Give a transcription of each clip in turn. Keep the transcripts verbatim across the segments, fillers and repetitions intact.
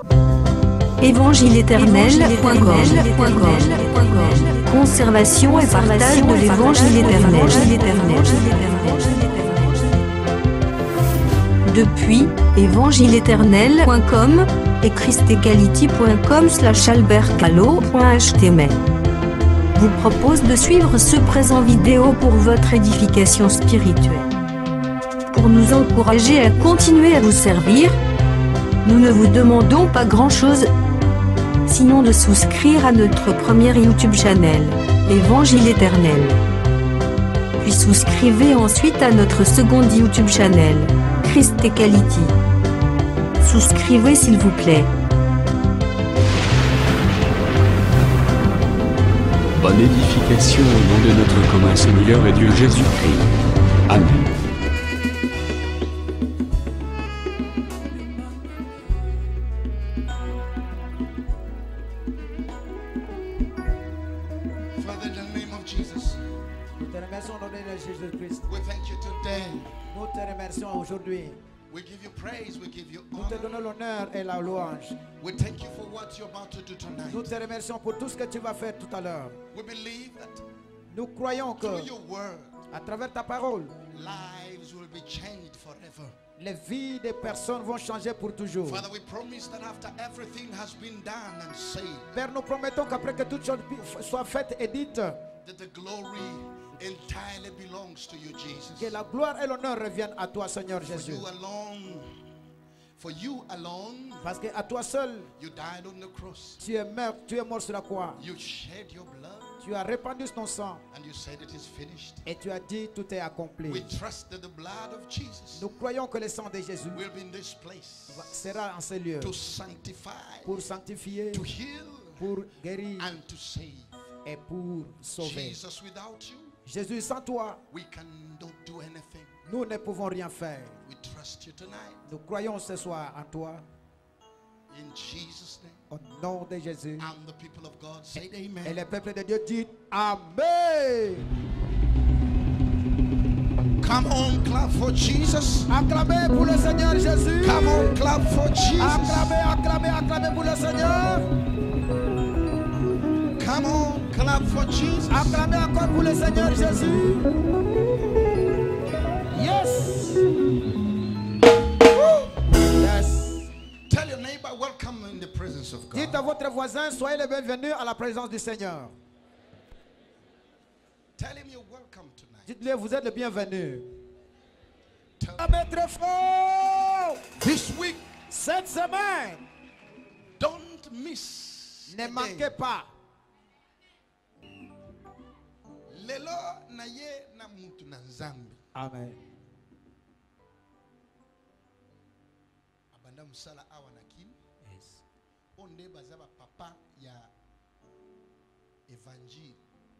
évangile éternel point com. Conservation et partage de l'évangile éternel. Depuis évangile éternel point com et christequality point com slash albertcalo point h t m l vous propose de suivre ce présent vidéo pour votre édification spirituelle. Pour nous encourager à continuer à vous servir, nous ne vous demandons pas grand-chose, sinon de souscrire à notre première YouTube channel, Évangile éternel. Puis souscrivez ensuite à notre seconde YouTube channel, Christequality. Souscrivez s'il vous plaît. Bonne édification au nom de notre commun Seigneur et Dieu Jésus-Christ. Amen. Father, in the name of Jesus, Nous te remercions au nom de Jésus-Christ. we thank you today. Nous te remercions aujourd'hui. We give you praise, we give you Nous te honor. donnons l'honneur et la louange. We thank you for what you're about to do Nous tonight. te remercions pour tout ce que tu vas faire tout à l'heure. We believe that Nous croyons que, through your word, à travers ta parole, lives will be changed forever. les vies des personnes vont changer pour toujours. Father, we promise that after everything has been done and said, Père, nous promettons qu'après que toutes choses soient faites et dites, that the glory entirely belongs to you, Jesus. que la gloire et l'honneur reviennent à toi, Seigneur For Jésus. you alone, for you alone, Parce qu'à toi seul, you died on the cross. tu es mort, tu es mort sur la croix. You shed your blood Tu as répandu ton sang and you said it is finished. et tu as dit tout est accompli. We trust that the blood of Jesus Nous croyons que le sang de Jésus will be in this place sera en ce lieu to sanctify, pour sanctifier, to heal, pour guérir and to save. et pour sauver. Jesus, without you, Jésus, sans toi, we cannot do anything. nous ne pouvons rien faire. We trust you tonight. Nous croyons ce soir en toi, In Jesus' name. au nom de Jésus. And the people of God say Et amen. le peuple de Dieu dit Amen. Come on, clap for Jesus. Acclamez pour le Seigneur Jésus. Come on, clap for Jesus. Acclamez, acclamez, acclamez pour le Seigneur. Come on, clap for Jesus. Acclamez encore pour le Seigneur Jésus. Yes. Yes. Tell your neighbor, welcome in the presence of Dites à God. votre voisin, soyez le bienvenu à la présence du Seigneur. Tell him you're welcome tonight. Dites-le, vous êtes le bienvenu. Tell Acclamez très fort. This week, Cette semaine, don't miss. ne a day. manquez pas. Lelo na ye na muntu na nzambi. Amen. Abanda musala awa na kim. Yes. Onde bazaba papa ya evangile.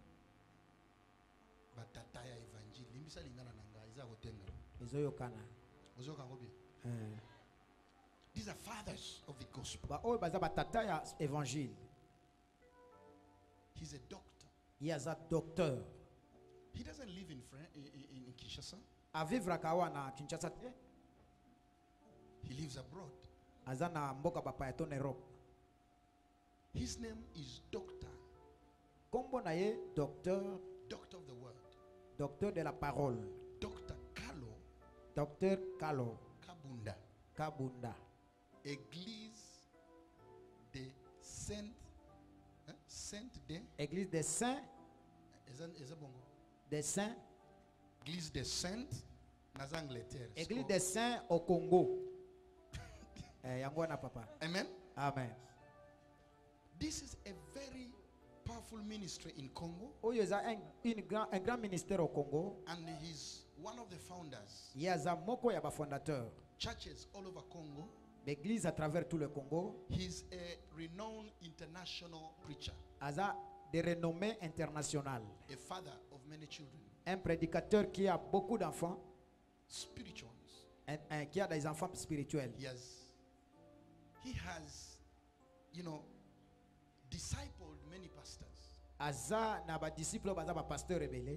Batata ya evangile. Limbisa lingana nanga iza hotenga. Ezoyokana. Ozoka ngobi. Eh. These are fathers of the gospel. Ba oyo baza batata ya évangile. He's a doctor. Ye aza docteur. He doesn't live in Fran- in, in, in Kinshasa. Avivra awa na Kinshasa te. He lives abroad. Aza na mboka bapa ya ton Europe. His name is Doctor. Kombo na ye docteur, Doctor of the word. docteur de la parole. Doctor Kalo Docteur Kalo Kabunda. Kabunda. Église de Saint hein? Sainte de Église des saints, Eza- Eza bongo. des saints, Église des Saintes naza Angleterre. Église des saints au Congo. Eh, yango na papa. Amen. Amen. This is a very powerful ministry in Congo, Oyo eza un, une grand, un grand ministère au Congo. and he's one of the founders. Ye aza moko ya bafondateur. Churches all over Congo. L'église à travers tout le Congo. He's a renowned international preacher, Aza de renommée internationale. a father of many children, Un prédicateur qui a beaucoup d'enfants, spiritual ones. un, un- qui a des enfants spirituels. He has, he has, you know, discipled many pastors, Aza na ba disciple baza ba pasteur rebelle.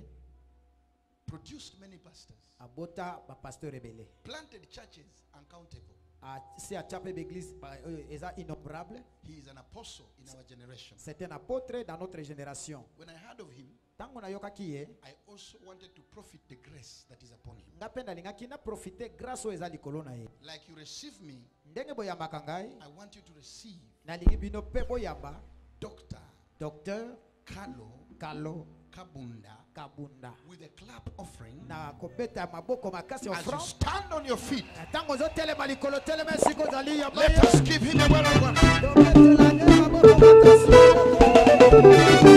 produced many pastors, Abota ba pasteur rebelle. planted churches uncountable. Ah, si a chapé l'église, est innombrable. He is an apostle in our generation. C'est un apôtre dans notre génération. When I heard of him, Tango na yoka kiye, I also wanted to profit the grace that is upon him. ngapenda lingaki na profiter grâce au eza likolo na ye. Like you receive me, Ndenge boyamba ngai, I want you to receive na lingi bino pe boyamba Doctor Docteur Kalo Kalo Kabunda Kabunda. with a clap offering. Na kobeta maboko makasi As you offrande. stand on your feet, Tango zo telema likolo telema siko zali ya let us give him a welcome. Tobetela nge maboko makasi.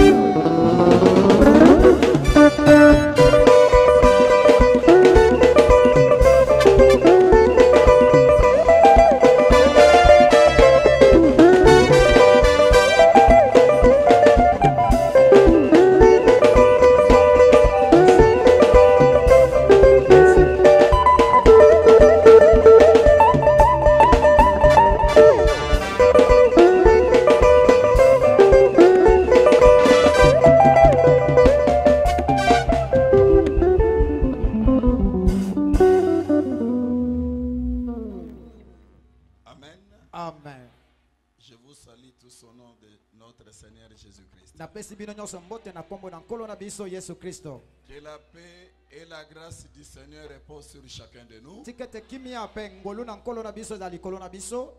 Amen. Je vous salue tous au nom de notre Seigneur Jésus-Christ. Napesi bino nyonso mbote na kombo na nkolo na biso Yesu Kristo. Que la paix et la grâce du Seigneur reposent sur chacun de nous. Tikete kimia pe ngolu na nkolo na biso za likolo na biso.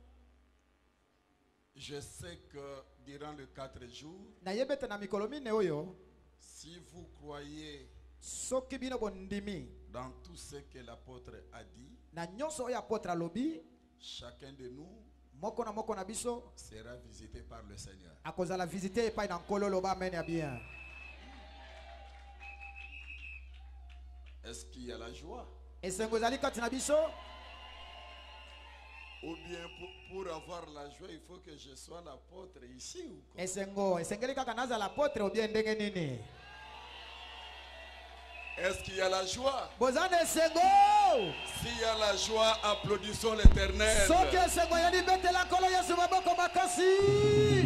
Je sais que durant les quatre jours, Na yebete na mikolo mine oyo, si vous croyez soki bino bondimi dans tout ce que l'apôtre a dit, na nyonso oyo apôtre alobi, chacun de nous moko na moko na biso sera visité par le Seigneur. akozala visiter epai na nkolo loba amen ya bien. Est-ce qu'il y a la joie? Esengo ezali kati na biso, Ou bien pour, pour avoir la joie, il faut que je sois l'apôtre ici ou quoi? esengo esengeli kaka nazala apôtre obie ndenge nini? Est-ce qu'il y a la joie? Bozana esengo! S'il y a la joie, applaudissons l'Éternel. Soki esengo yali betela nkolo Yesu maboko makasi.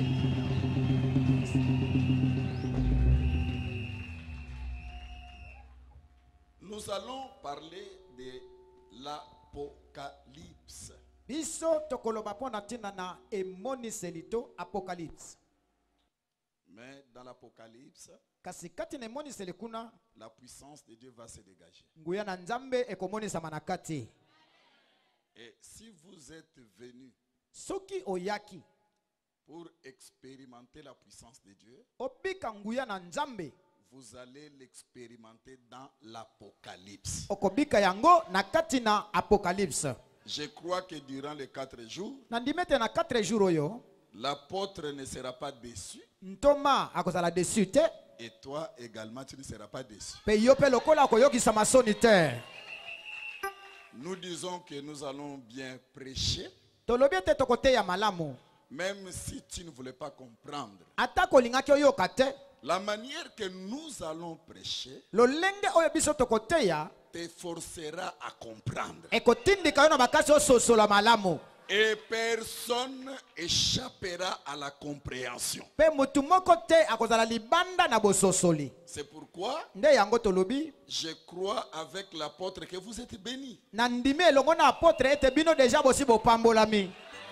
Nous allons parler de l'Apocalypse. Biso tokoloba pona tina na emoniseli to apocalypse. Mais dans l'Apocalypse, Kasi kati na emoniseli kuna la puissance de Dieu va se dégager. nguya na nzambe ekomonisama na kati. Et si vous êtes venus Soki oyaki pour expérimenter la puissance de Dieu, obika nguya na nzambe, vous allez l'expérimenter dans l'Apocalypse. okobika yango na kati na apocalypse. Je crois que durant les quatre jours, Na ndimete na quatre jours oyo, l'apôtre ne sera pas déçu. ntoma akozala dessus te, Et toi également, tu ne seras pas déçu. pe yo pe lokola koyokisa masoni te. Nous disons que nous allons bien prêcher, Tolobi ete tokoteya malamu. même si tu ne voulais pas comprendre. Ata kolingaki oyoka te, La manière que nous allons prêcher lolenge oyo biso tokoteya te forcera à comprendre. ekotindika yo na bakasi ososola malamu. Et personne échappera à la compréhension. Pe mutu moko te akozala libanda na bososoli. C'est pourquoi Nde yango tolobi, je crois avec l'apôtre que vous êtes bénis. na ndimi elongo na apôtre ete bino deja bosi bopambolami.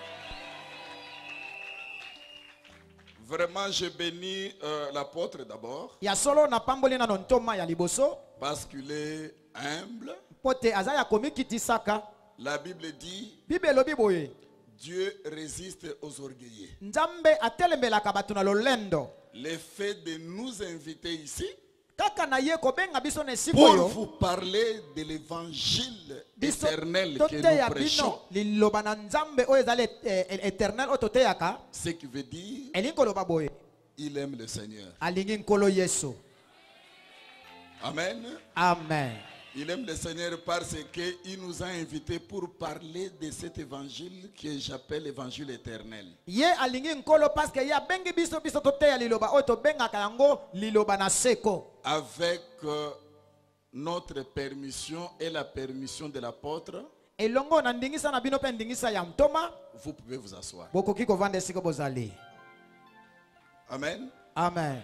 Vraiment, je bénis euh, l'apôtre d'abord Ya solo na pamboli na nontoma ya liboso, parce qu'il est humble. pote aza ya komikitisaka. La Bible dit Bible elobi boye, Dieu résiste aux orgueilleux. nzambe atelembelaka bato na lolendo. Le fait de nous inviter ici Kaka na ye kobenga biso na esika pour oyo, vous parler de l'évangile biso éternel que toteya nous bino prêchons, liloba na nzambe oyo ezali eh, eh, éternel oyo toteyaka. ce qui veut dire Elingi koloba boye, il aime le Seigneur. alingi nkolo Yesu. Amen. Amen. Il aime le Seigneur parce qu'il nous a invités pour parler de cet évangile que j'appelle l'évangile éternel. Ye alingi nkolo parce que ya bengi biso biso toteya liloba oyo tobengaka yango liloba na seko. Avec euh, notre permission et la permission de l'apôtre, Elongo na ndingisa na bino pe ndingisa ya ntoma, vous pouvez vous asseoir. bokoki kovanda esika bozali. Amen. Amen.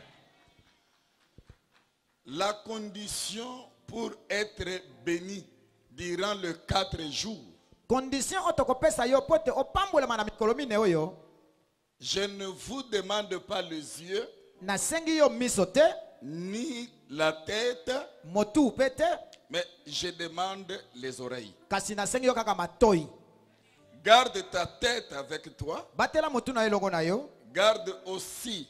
La condition pour être béni durant les quatre jours, condition otokopesa yo pote opambola na mikolo mine oyo. Je ne vous demande pas les yeux, Na sengi yo miso te, ni la tête, motu pete, mais je demande les oreilles. kasi na sengi yo kaka matoi. Garde ta tête avec toi. Batela motu na elongo na yo. Garde aussi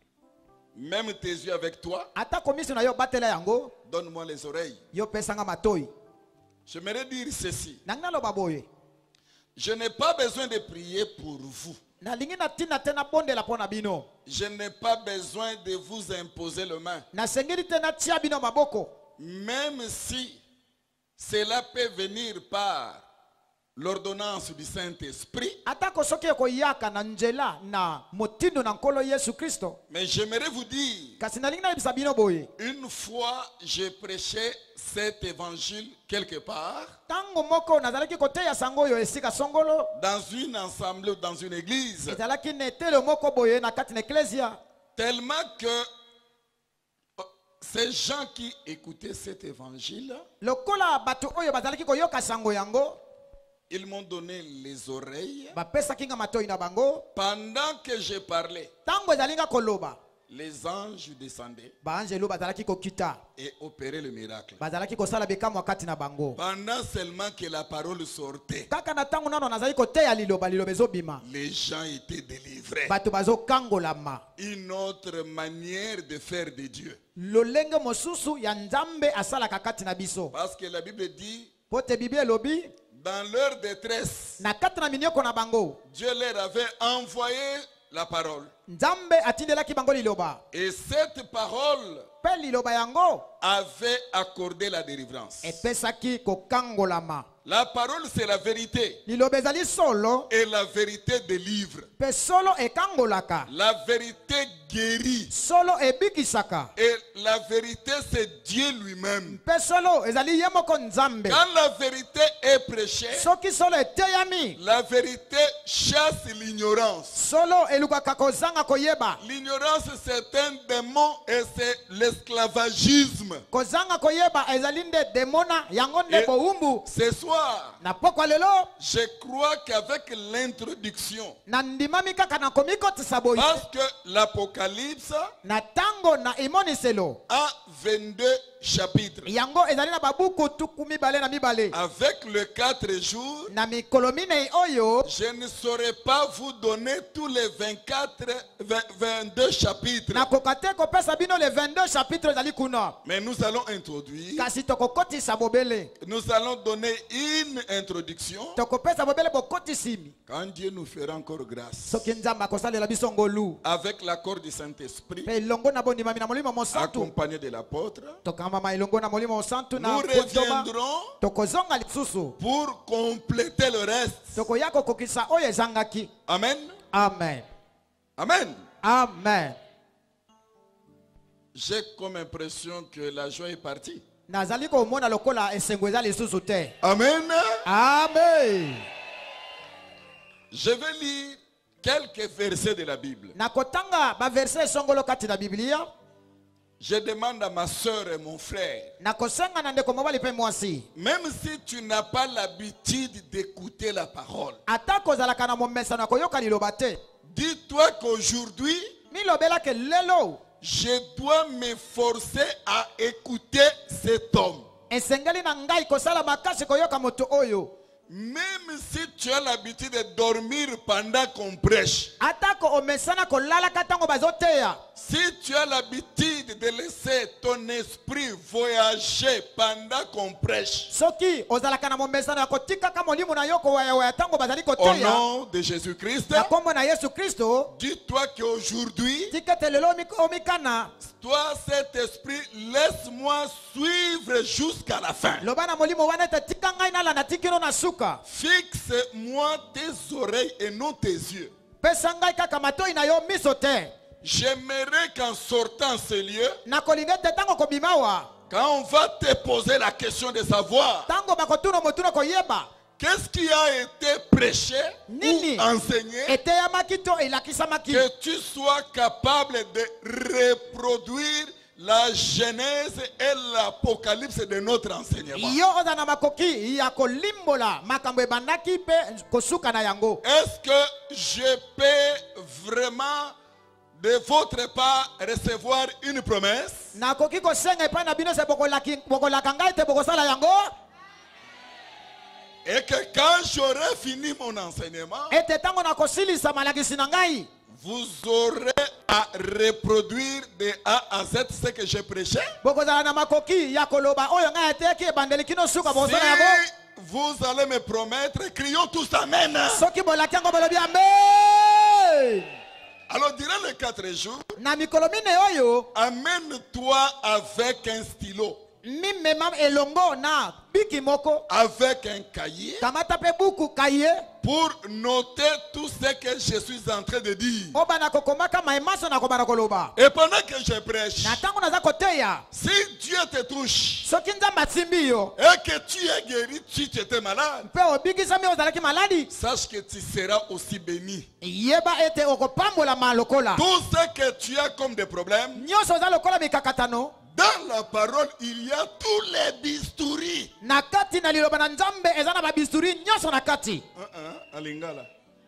même tes yeux avec toi. Ata komisio na yo batela yango, Donne-moi les oreilles. yo pesanga matoi. J'aimerais dire ceci. Nangna lo baboye. Je n'ai pas besoin de prier pour vous. Na lingi na tina tena bonde la pona bino. Je n'ai pas besoin de vous imposer le main. Na sengeli tena tia bino maboko. Même si cela peut venir par l'ordonnance du Saint-Esprit. Ata kosoki ko yaka na njela na motindo na nkolo Yesu Kristo. Mais j'aimerais vous dire, Kasi na lingi na yebisa bino boye. une fois j'ai prêché cet évangile quelque part, Tango moko nazalaki koteya sango yo esika songolo. dans une assemblée ou dans une église, Ezalaki netelo moko boye na kati na ecclesia. tellement que euh, ces gens qui écoutaient cet évangile, Lokola batu oyo bazalaki koyoka sango yango. ils m'ont donné les oreilles. Bapesaki nga matoi na bango. Pendant que je parlais, Tango ezalinga koloba. les anges descendaient Baanjelo bazalaki kokita. et opéraient le miracle. Bazalaki kosala bekamu wakati na bango. Pendant seulement que la parole sortait, Kaka na tango nano nazali koteya liloba liloba ezobima. les gens étaient délivrés. Bato bazokangolama. Une autre manière de faire de Dieu. Lolenge mosusu ya nzambe asalaka kati na biso. Parce que la Bible dit, Pote Bible elobi dans leur détresse, na kati na minioko na bango. Dieu leur avait envoyé la parole. Nzambe atindelaki bango liloba. Et cette parole Pe liloba yango avait accordé la délivrance. epesaki kokangolama. La parole, c'est la vérité. Liloba ezali solo, Et la vérité délivre. pe solo ekangolaka. La vérité guérit. Solo ebikisaka. Et la vérité, c'est Dieu lui-même. Pe solo ezali ye moko nzambe. Quand la vérité est prêchée, Soki solo eteyami, la vérité chasse l'ignorance. solo elukaka kozanga koyeba. L'ignorance, c'est un démon et c'est l'esclavagisme. Kozanga koyeba ezali nde demona yango nde Et boumbu. ce soir, Na pokwa lelo je crois qu'avec l'introduction, na ndimami kaka na komikotisa boye. parce que l'Apocalypse Na tango na imoniselo a vingt-deux chapitres, yango ezali na babuku tuku mibale na mibale. avec les quatre jours, Na mikolo minei oyo je ne saurais pas vous donner tous les vingt-quatre, vingt, vingt-deux chapitres. na kokate kopesa bino le vingt-deux chapitres ezali kuna. Mais nous allons introduire, Kasi tokokotisa bobele. nous allons donner une introduction. Tokopesa bobele bokotisimi. Quand Dieu nous fera encore grâce, Soki nzambe akosalela biso ngolu. avec l'accord du Saint-Esprit, Pe longo na bondimami na molimo mosantu. accompagné de l'apôtre, Tokamba ilongo na molimo mosantu na nous kotoma. reviendrons Tokozonga lisusu. pour compléter le reste. Tokoya kokokisa oyo ezangaki. Amen. Amen. Amen. Amen. J'ai comme impression que la joie est partie. Nazali komona lokola esengo eza lisusu te. Amen. Amen. Je vais lire quelques versets de la Bible. Na kotanga ba verset songolo kati na Biblia. Je demande à ma soeur et mon frère, Na kosenga na ndeko mobali pe mwasi. même si tu n'as pas l'habitude d'écouter la parole, Ata kozalaka na momesa na koyoka liloba te. dis-toi qu'aujourd'hui, Milobela ke lelo je dois me forcer à écouter cet homme. esengeli na ngai kosala makasi koyoka moto oyo. Même si tu as l'habitude de dormir pendant qu'on prêche, Atako omesana kolala katango bazoteya. si tu as l'habitude de laisser ton esprit voyager pendant qu'on prêche, Soki ozalaka na momesa na kotika ka molimo na yoko waya waya tango bazali au koteya. nom de Jésus-Christ, Na kombo na Yesu Kristo. dis-toi qu'aujourd'hui, Tikete lelo omikana. toi, cet esprit, laisse-moi suivre jusqu'à la fin. Loba na molimo wana te tika ngai na la na tikino na suka. Fixe-moi tes oreilles et non tes yeux. Pesa ngai kaka matoi na yo miso te. J'aimerais qu'en sortant ce lieu, Na kolingete tango kobimawa. quand on va te poser la question de savoir Tango bakotuna motuna koyeba. qu'est-ce qui a été prêché Nini ou enseigné, eteyamaki to elakisamaki. que tu sois capable de reproduire la genèse et l'apocalypse de notre enseignement. Yo oza na makoki ya kolimbola makambo ebandaki pe kosuka na yango. Est-ce que je peux vraiment de votre part recevoir une promesse? Nakoki kosenga epai na bino se bokolaki bokolaka ngai te bokosala yango. Et que quand j'aurai fini mon enseignement, Ete tango na kosilisa malakisi na ngai, vous aurez à reproduire de A à Z ce que j'ai prêché. bokozala na makoki ya koloba oyo ngai ateki ebandeli kino suka bokosala yango. Si vous allez me promettre, crions tous Amen. Soki bolaki yango bolobi amen. Alors, durant les quatre jours, Na mikolo mine oyo amène-toi avec un stylo, mimema elongo na biki moko, avec un cahier, kamata pe buku kaye pour noter tout ce que je suis en train de dire. oba na kokomaka maemaso na kobana koloba. Et pendant que je prêche, Na tango naza koteya, si Dieu te touche soki nzambe asimbi yo et que tu es guéri, si tu étais malade, mpe obikisami ozalaki maladi, sache que tu seras aussi béni. yeba ete okopambolama lokola. Tout ce que tu as comme des problèmes, Nyonso oza lokola mikakatano, dans la parole, il y a tous les bistouris. na kati na liloba na nzambe eza na babisturi nyonso na kati. Uh-uh, à Lingala.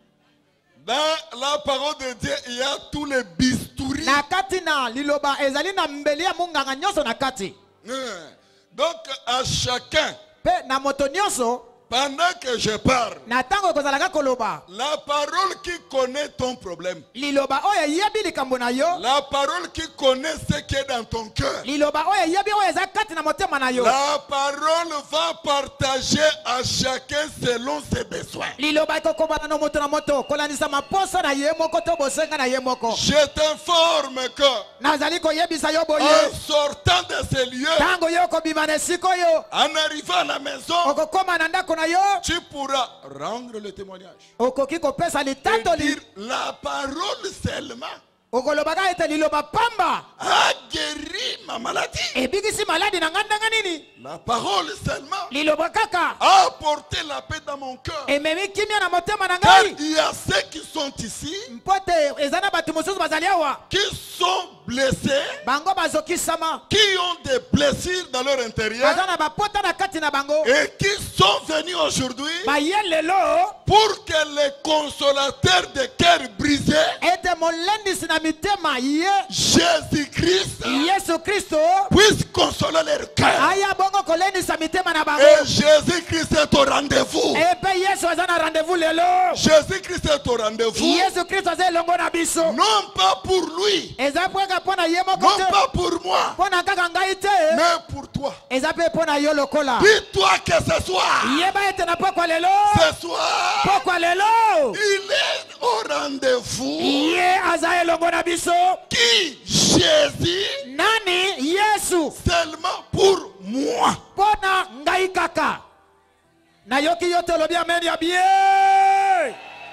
Dans la parole de Dieu, il y a tous les bistouris. Na kati na liloba ezali na mbeli ya munganga nyonso na kati. Uh, Donc, à chacun, Pe na moto nyonso, pendant que je parle, na tango ekozalaka koloba, la parole qui connaît ton problème, liloba oyo eyebi likambo na yo, la parole qui connaît ce qui est dans ton cœur, liloba oyo eyebi oyo eza kati na motema na yo, la parole va partager à chacun selon ses besoins. liloba ekokobana na moto na moto kolandisa maposo na ye moko to bosenga na ye moko. Je t'informe que Nazali koyebisa yo en boye, sortant de ces lieux, tango yo okobima na esika oyo, en arrivant à la maison, okokoma na ndako na yo, tu pourras rendre le témoignage okoki kopesa et litatoli, dire la parole seulement okolobaka ete liloba pamba a guéri ma maladie. ebikisi maladi na nga ndanga nini, La parole seulement liloba kaka a apporté la paix dans mon cœur. ememi kimia na motema na Car ngai, il y a ceux qui sont ici, mpo te eza na bato mosusu bazali awa qui sont blessés, bango bazokisama, qui ont des blessures dans leur intérieur baza na bapota na kati na bango, et qui sont venus aujourd'hui baye lelo pour que les consolateurs de cœur brisés, ete molendisi na mitema ye Jésus-Christ, Yesu Kristo puissent consoler leur cœur. aya bongo kolendisa mitema na bango. Et Jésus-Christ est au rendez-vous. Epe Yesu aza na rendez-vous lelo, Jésus-Christ est au rendez-vous. Yesu Kristo aza elongo na biso, Non pas pour lui, eza pweka mpo na ye moko non te, pas pour moi, mpo na kaka ngai te, mais pour toi. eza mpe mpo na yo lokola. Dis-toi que ce soir, Yeba ete na pokwa lelo, ce soir, pokwa lelo il est au rendez-vous. ye aza elongo na biso. Qui? Jésus, Nani? Yesu, seulement pour moi. mpo na ngai kaka. Nayoki yo te olobi amen ya bien.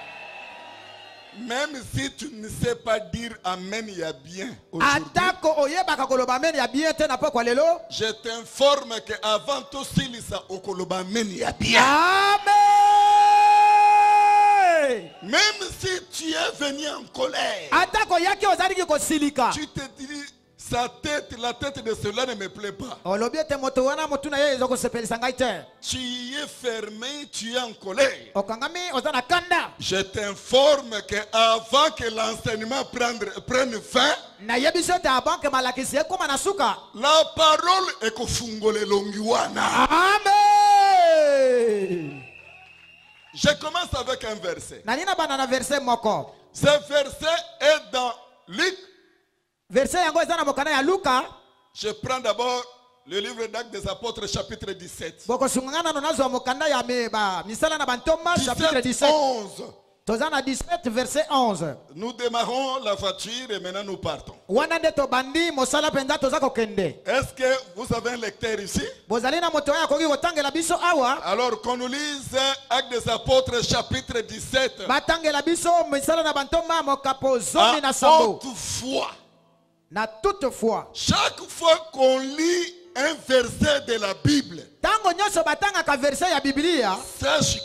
Même si tu ne sais pas dire Amen, il y a bien aujourd'hui, Atako oyebaka koloba amen ya bien te na pokwa lelo, je t'informe qu'avant tout, s'il y a Okoloba Amen, il y a bien. amen. Même si tu es venu en colère, Atako yaki ozaliki kosilika, tu te dis, sa tête, la tête de cela ne me plaît pas. olobi ete moto wana motu na ye ezokosepelisa ngai te, Tu es fermé, tu es en colère. okangami oza na kanda. Je t'informe qu'avant que l'enseignement prenne, prenne fin, Nayebi so ete abanke malakisi ekoma na suka. la parole est kofungole longiwana. Amen. Je commence avec un verset. Nanina bana na verset moko. Ce verset est dans Luc. Verset yango eza na mokanda ya Luka. Je prends d'abord le livre d'Actes des Apôtres, chapitre dix-sept. Boko sungana no nazo mokanda ya meba misala na bantoma chapitre dix-sept, dix-sept. onze. Tozana dix-sept verset onze. Nous démarrons la voiture et maintenant nous partons. Wana nde tobandi mosala penza toza kokende. Est-ce que vous avez un lecteur ici? Bozali na moto ya koki kotangela biso awa. Alors qu'on nous lise Actes des Apôtres, chapitre dix-sept. Batangela biso misala na bantoma mokapo zomi na À sambo. haute foi. Na toutefois. Chaque fois qu'on lit un verset de la Bible, Tango nyonso batanga ka verset ya Biblia. sache que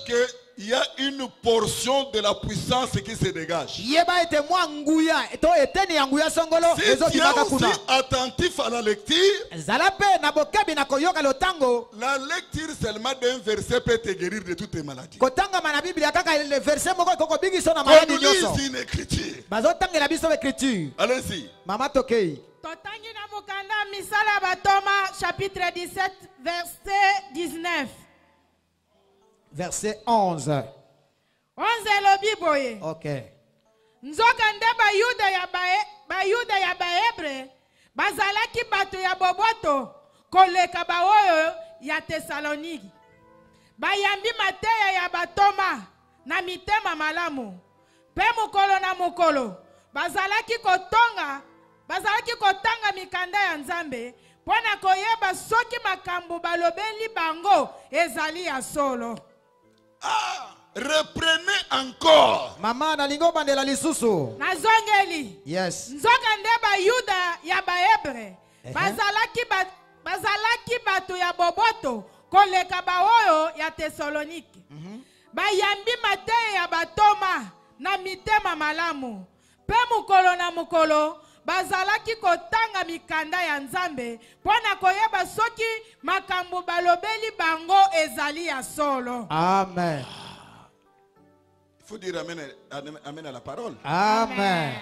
il y a une portion de la puissance qui se dégage. Yeba ete mwa nguya to eteni ya nguya songolo Si tu es ezokimaka aussi kuna. attentif à la lecture, Zala pe na bokebi na koyoka lotango. la lecture seulement d'un verset peut te guérir de toutes tes maladies. Kotanga mana Biblia kaka le verset moko koko bigiso na Qu'on maladi nous nyoso. lise une écriture. Bazotangela biso écriture. Allez-y. Mama tokei. Totangi na mukanda misala batoma chapitre dix-sept verset dix-neuf. Verset onze. onze elobi boye. OK. Nzoka nde bayuda ya bae bayuda ya baebre bazalaki bato ya boboto koleka baoyo ya Tesaloniki. Bayambi mateya ya batoma na mitema malamu. Pe mukolo na mukolo bazalaki kotonga bazalaki kotanga mikanda ya Nzambe pona koyeba soki makambo balobeli bango ezali ya solo. Ah, reprenez encore. Mama na lingo bandela lisusu. Nazongeli. Yes. Nzoka nde bayuda ya baebre Ehe. bazalaki ba, bazalaki bato ya boboto koleka baoyo ya Tesaloniki. Bayambi mateya ya batoma na mitema malamu. Pe mukolo na mukolo bazalaki kotanga mikanda ya Nzambe pona koyeba soki makambo balobeli bango ezali ya solo. Amen. Il faut dire amen, amen à la parole. Amen.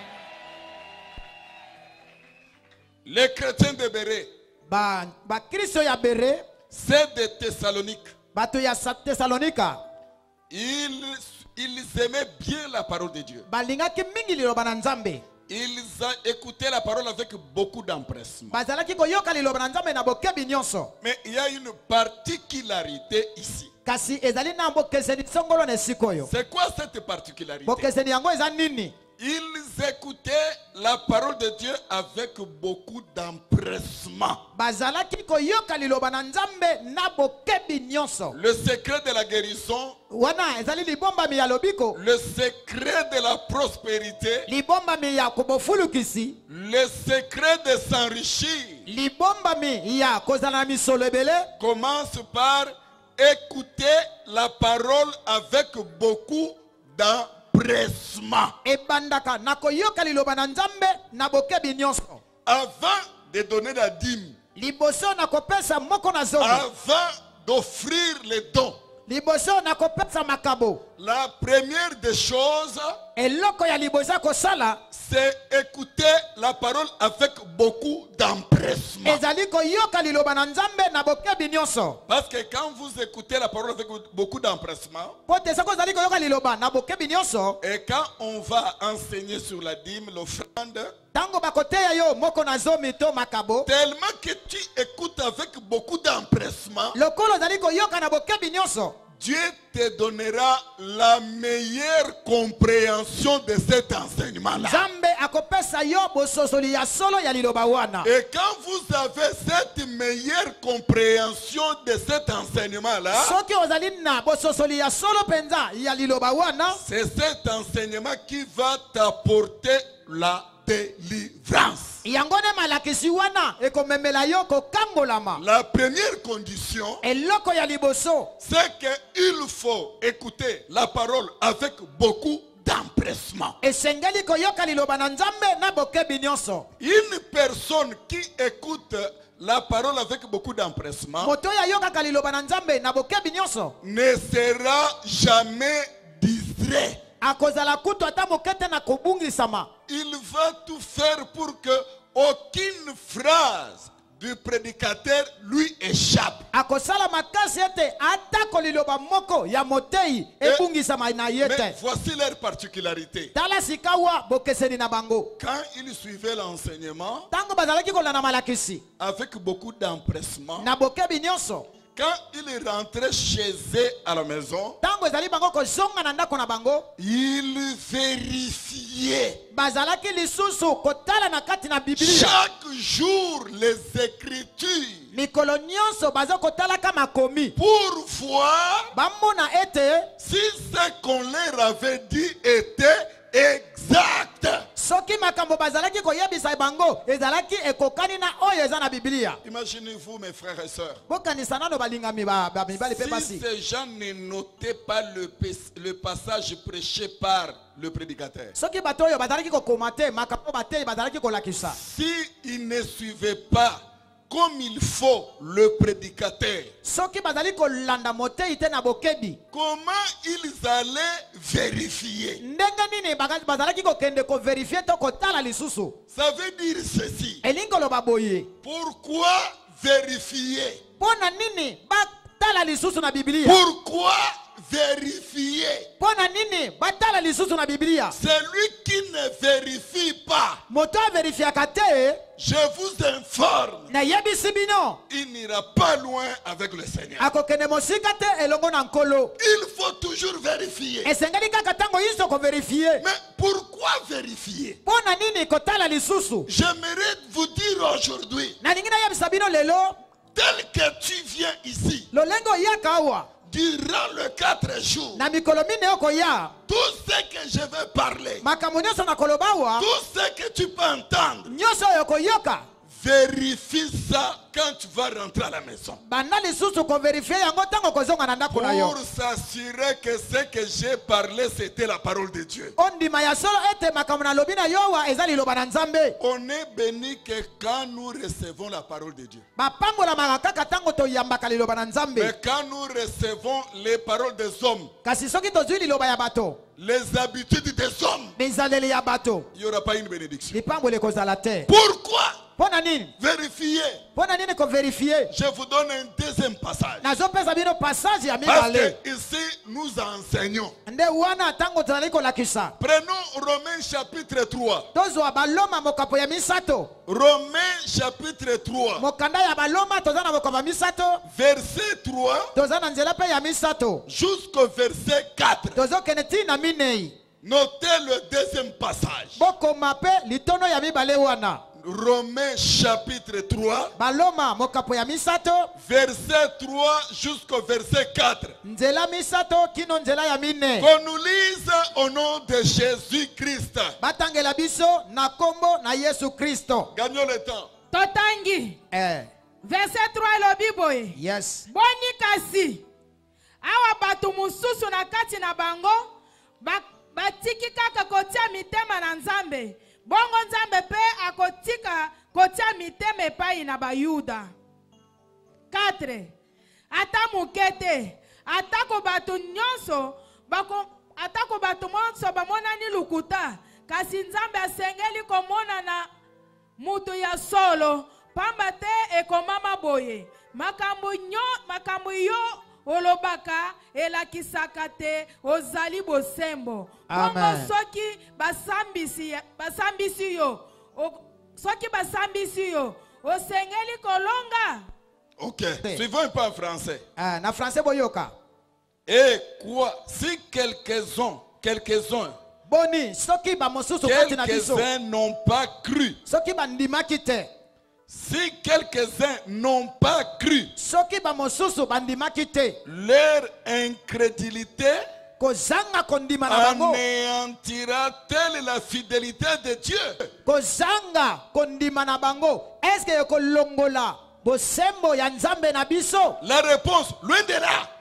Les chrétiens de Béré, Ba ba Kristo ya bere c'est de Thessalonique. bato ya Sa- Thessalonika. Ils, ils aimaient bien la parole de Dieu. Balingaki mingi liloba na Nzambe. Ils ont écouté la parole avec beaucoup d'empressement. Bazalaki koyoka liloba na Nzambe na bokebi nyonso. Mais il y a une particularité ici. Kasi ezali na bokeseni songolo na sikoyo. C'est quoi cette particularité? Bokeseni yango eza nini? Ils écoutaient la parole de Dieu avec beaucoup d'empressement. Bazalaki koyoka liloba na Nzambe na bokebi nyonso. Le secret de la guérison, Wana ezali libomba mi ya lobiko. le secret de la prospérité, Libomba mi ya kobofulukisi. le secret de s'enrichir Libomba mi ya kozala na misolo ebele. commence par écouter la parole avec beaucoup d'empressement. Ebandaka na koyoka liloba na Nzambe na bokebi nyonso. Avant de donner la dîme, Liboso na kopesa moko na zomi. avant d'offrir les dons, Liboso na kopesa makabo. la première des choses, Eloko ya liboso kosala c'est écouter la parole avec beaucoup d'empressement. ezali koyoka liloba na Nzambe na bokebi nyonso. Parce que quand vous écoutez la parole avec beaucoup d'empressement, Pote sako ezali koyoka liloba na bokebi nyonso. et quand on va enseigner sur la dîme, l'offrande, Tango bakoteya yo moko na zomi to makabo. tellement que tu écoutes avec beaucoup d'empressement, Lokolo ezali koyoka na bokebi nyonso. Dieu te donnera la meilleure compréhension de cet enseignement-là. Nzambe akopesa yo bososoli ya solo ya liloba wana. Et quand vous avez cette meilleure compréhension de cet enseignement-là, Soki ozali na bososoli ya solo penza ya liloba wana. c'est cet enseignement qui va t'apporter la délivrance. Yangone malakisi wana ekomemela yo kokangolama. La première condition, Eloko ya liboso c'est qu'il faut écouter la parole avec beaucoup d'empressement. esengeli koyoka liloba na Nzambe na bokebi nyonso. Une personne qui écoute la parole avec beaucoup d'empressement Moto ya yoka liloba na Nzambe na bokebi nyonso. ne sera jamais distrait. Akozala kutu ata mokete na kobungisama. Il va tout faire pour que aucune phrase du prédicateur lui échappe. Akosala makasi ete ata koliloba moko ya motei ebungisama na Mais yete. voici leur particularité. Tala sikawa bokeseni na bango. Quand ils suivaient l'enseignement Tango bazalaki kolanda malakisi avec beaucoup d'empressement, na bokebi nyonso. quand ils rentraient chez eux à la maison, Tango ezali bango kozonga na ndako na bango. ils vérifiaient Bazalaki lisusu kotala na kati na Biblia. chaque jour les Écritures Mikolo nyonso bazo kotala kama komi. pour voir Bamona ete si ce qu'on leur avait dit était exact. soki makambo bazalaki koyebisa bango ezalaki ekokani na oyo eza Imaginez-vous, mes frères et sœurs. Si Si ces gens ne notaient pas le, le passage prêché par le prédicateur, si ils ne suivaient pas comme il faut le prédicateur, comment ils allaient vérifier? Ça veut dire ceci. Pourquoi vérifier? Pourquoi vérifier? Celui qui ne vérifie pas, je vous informe, il n'ira pas loin avec le Seigneur. Il faut toujours vérifier. Mais pourquoi vérifier? J'aimerais vous dire aujourd'hui, tel que tu viens ici, durant les quatre jours, tout ce que je vais parler, tout ce que tu peux entendre, vérifie ça quand tu vas rentrer à la maison, pour s'assurer que ce que j'ai parlé c'était la parole de Dieu. On est béni que quand nous recevons la parole de Dieu. Mais quand nous recevons les paroles des hommes, les habitudes des hommes, il n'y aura pas une bénédiction. Pourquoi vérifier? Je vous donne un deuxième passage. Parce que ici nous enseignons. Prenons Romains chapitre trois. Romains chapitre trois. Verset trois jusqu'au verset quatre. Notez le deuxième passage. Romains chapitre trois, verset trois jusqu'au verset quatre. Qu'on nous lise au nom de Jésus-Christ. Gagnons le temps. Totangi. Eh. Verset trois lobi boye. Yes. Boni kasi. Awa batu mususu na kati na bango. Batiki kaka kotia mitema na Nzambe. Bongo Nzambe pe akotika kotia mitema epai na bayuda. quatre. Ata mukete. Atako batu nyonso. Bako, atako batu monso bamona ni lukuta. Kasi Nzambe asengeli komona na mutu ya solo. Pamba te ekomama boye. Makambo nyo, makambo yo olobaka elakisaka te ozali bosembo. Bongo soki basambisi basambisi yo. Soki basambisi yo osengeli kolonga. Ok, suivons un peu en français. Ah, na français boyoka. Et quoi, si quelques-uns, quelques-uns, boni soki ba mosusu kati na biso, quelques-uns n'ont pas cru. Soki bandimaki te. Si quelques-uns n'ont pas cru, leur incrédulité anéantira-t-elle la fidélité de Dieu? La réponse, loin de là.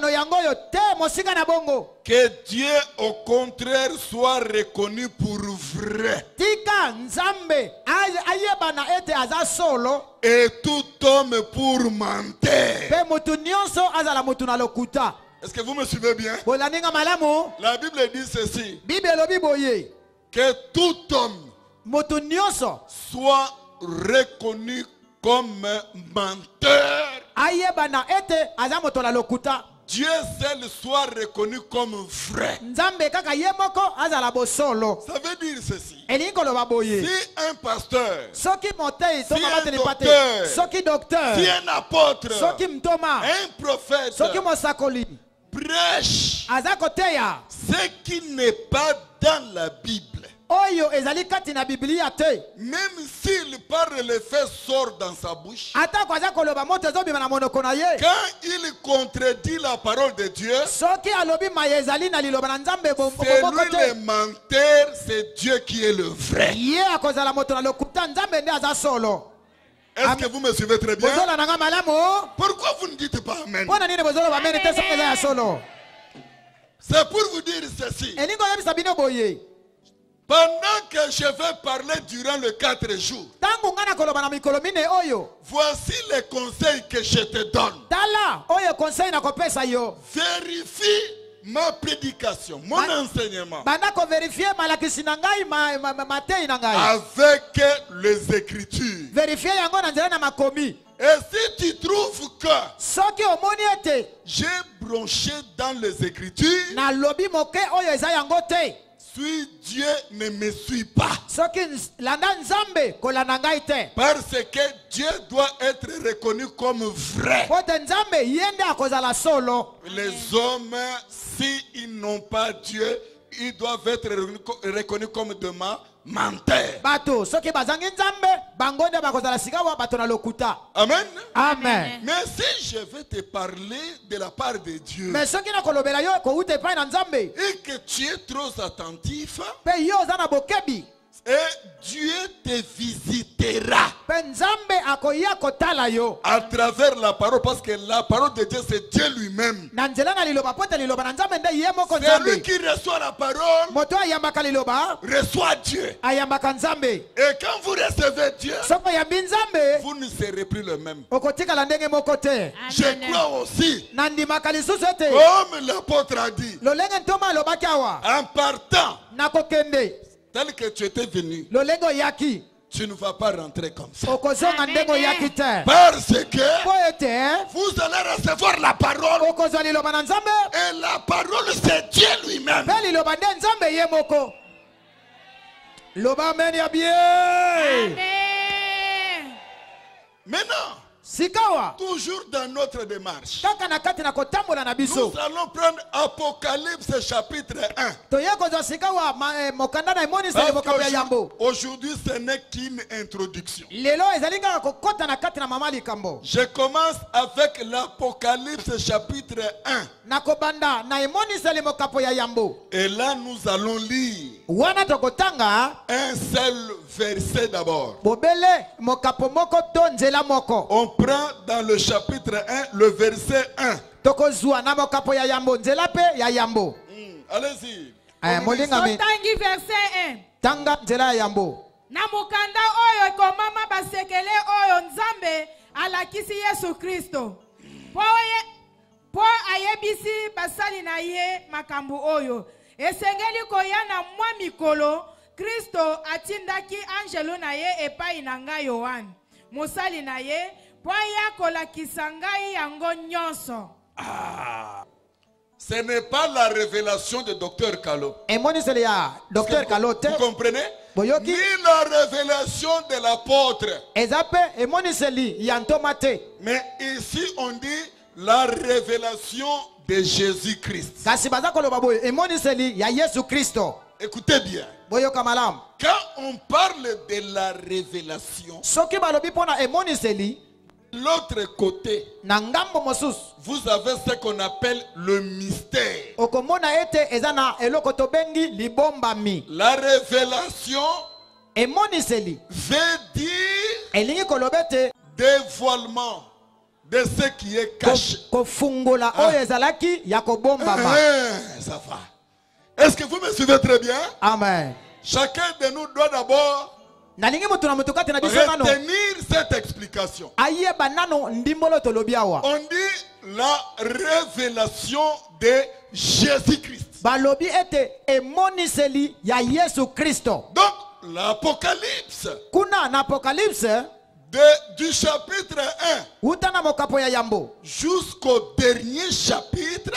Que Dieu au contraire soit reconnu pour vrai. Et tout homme pour mentir. Est-ce que vous me suivez bien? La Bible dit ceci. Que tout homme soit reconnu comme menteur. Dieu seul soit reconnu comme vrai. Ça veut dire ceci. Si un pasteur, si un docteur, si un apôtre, un prophète prêche ce qui n'est pas dans la Bible, même s'il parle, le fait sort dans sa bouche. Quand il contredit la parole de Dieu, c'est lui le menteur, c'est Dieu qui est le vrai. Est-ce que vous me suivez très bien? Pourquoi vous ne dites pas Amen? C'est pour vous dire ceci. Pendant que je vais parler durant les quatre jours, voici les conseils que je te donne. Vérifie ma prédication, mon enseignement avec les Écritures. Et si tu trouves que j'ai branché dans les Écritures, si Dieu ne me suit pas, parce que Dieu doit être reconnu comme vrai. Les hommes, s'ils n'ont pas Dieu, ils doivent être reconnus comme des menteurs. Amen. Amen. Mais si je vais te parler de la part de Dieu et que tu es trop attentif, et Dieu te visitera à travers la parole, parce que la parole de Dieu, c'est Dieu lui-même. C'est lui qui reçoit la parole, reçoit Dieu. Et quand vous recevez Dieu, vous ne serez plus le même. Je crois aussi, comme l'apôtre a dit, en partant, tel que tu étais venu, tu ne vas pas rentrer comme ça. Parce que vous allez recevoir la parole. Et la parole, c'est Dieu lui-même. Maintenant, toujours dans notre démarche, nous allons prendre Apocalypse chapitre un. Aujourd'hui, ce n'est qu'une introduction. Je commence avec l'Apocalypse chapitre un. Et là, nous allons lire un seul verset d'abord. On prend dans le chapitre un, le verset un. Mm, allez-y. Sotangi verset un. Na mukanda oyo ekomama basekele oyo nzambe alakisi Yesu Kristo. Po po ayebisi basali na ye makambu oyo. Esengeli koya na mwa mikolo Kristo atindaki angelo na ye epai na ngai Yohane. Musali na ye po ya kolakisa ngai yango nyonso. Ah. Ce n'est pas la révélation de docteur Kalo. Docteur Kalo. Vous comprenez? Ni la révélation de l'apôtre. Mais ici on dit la révélation de Jésus-Christ. Écoutez bien. Quand on parle de la révélation, l'autre côté, vous avez ce qu'on appelle le mystère. La révélation veut dire dévoilement de ce qui est caché. Ah. Ça va. Est-ce que vous me suivez très bien? Amen. Chacun de nous doit d'abord retenir cette explication. On dit la révélation de Jésus-Christ. Donc l'Apocalypse du chapitre un jusqu'au dernier chapitre,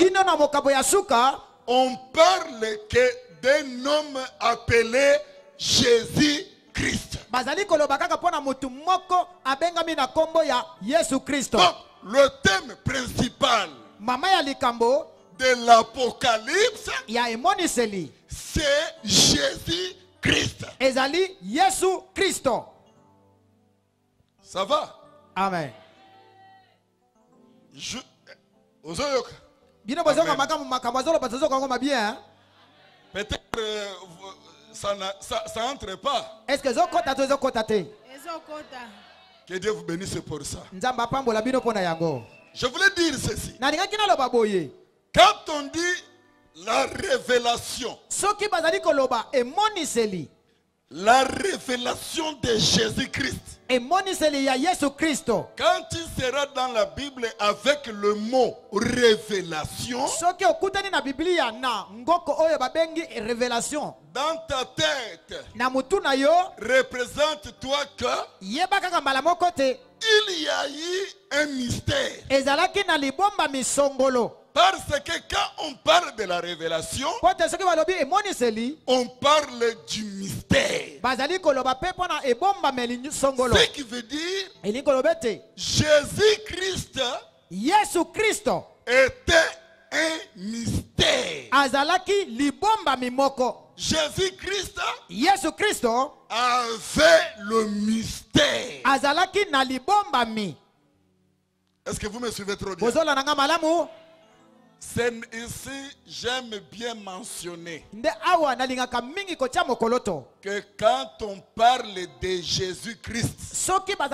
on parle que d'un homme appelé Jésus-Christ. Donc, le thème principal de l'Apocalypse, c'est Jésus-Christ. Ça va? Amen. Je... Peut-être euh, ça n'entre pas. Est-ce que Que Dieu vous bénisse pour ça. Je voulais dire ceci. Quand on dit la révélation, la révélation de Jésus-Christ, quand il sera dans la Bible avec le mot révélation, dans ta tête, représente-toi que il y a eu un mystère. Parce que quand on parle de la révélation, on parle du mystère. Ce qui veut dire Jésus-Christ était un mystère. Jésus-Christ avait le mystère. Est-ce que vous me suivez trop bien? Ici, j'aime bien mentionner que quand on parle de Jésus-Christ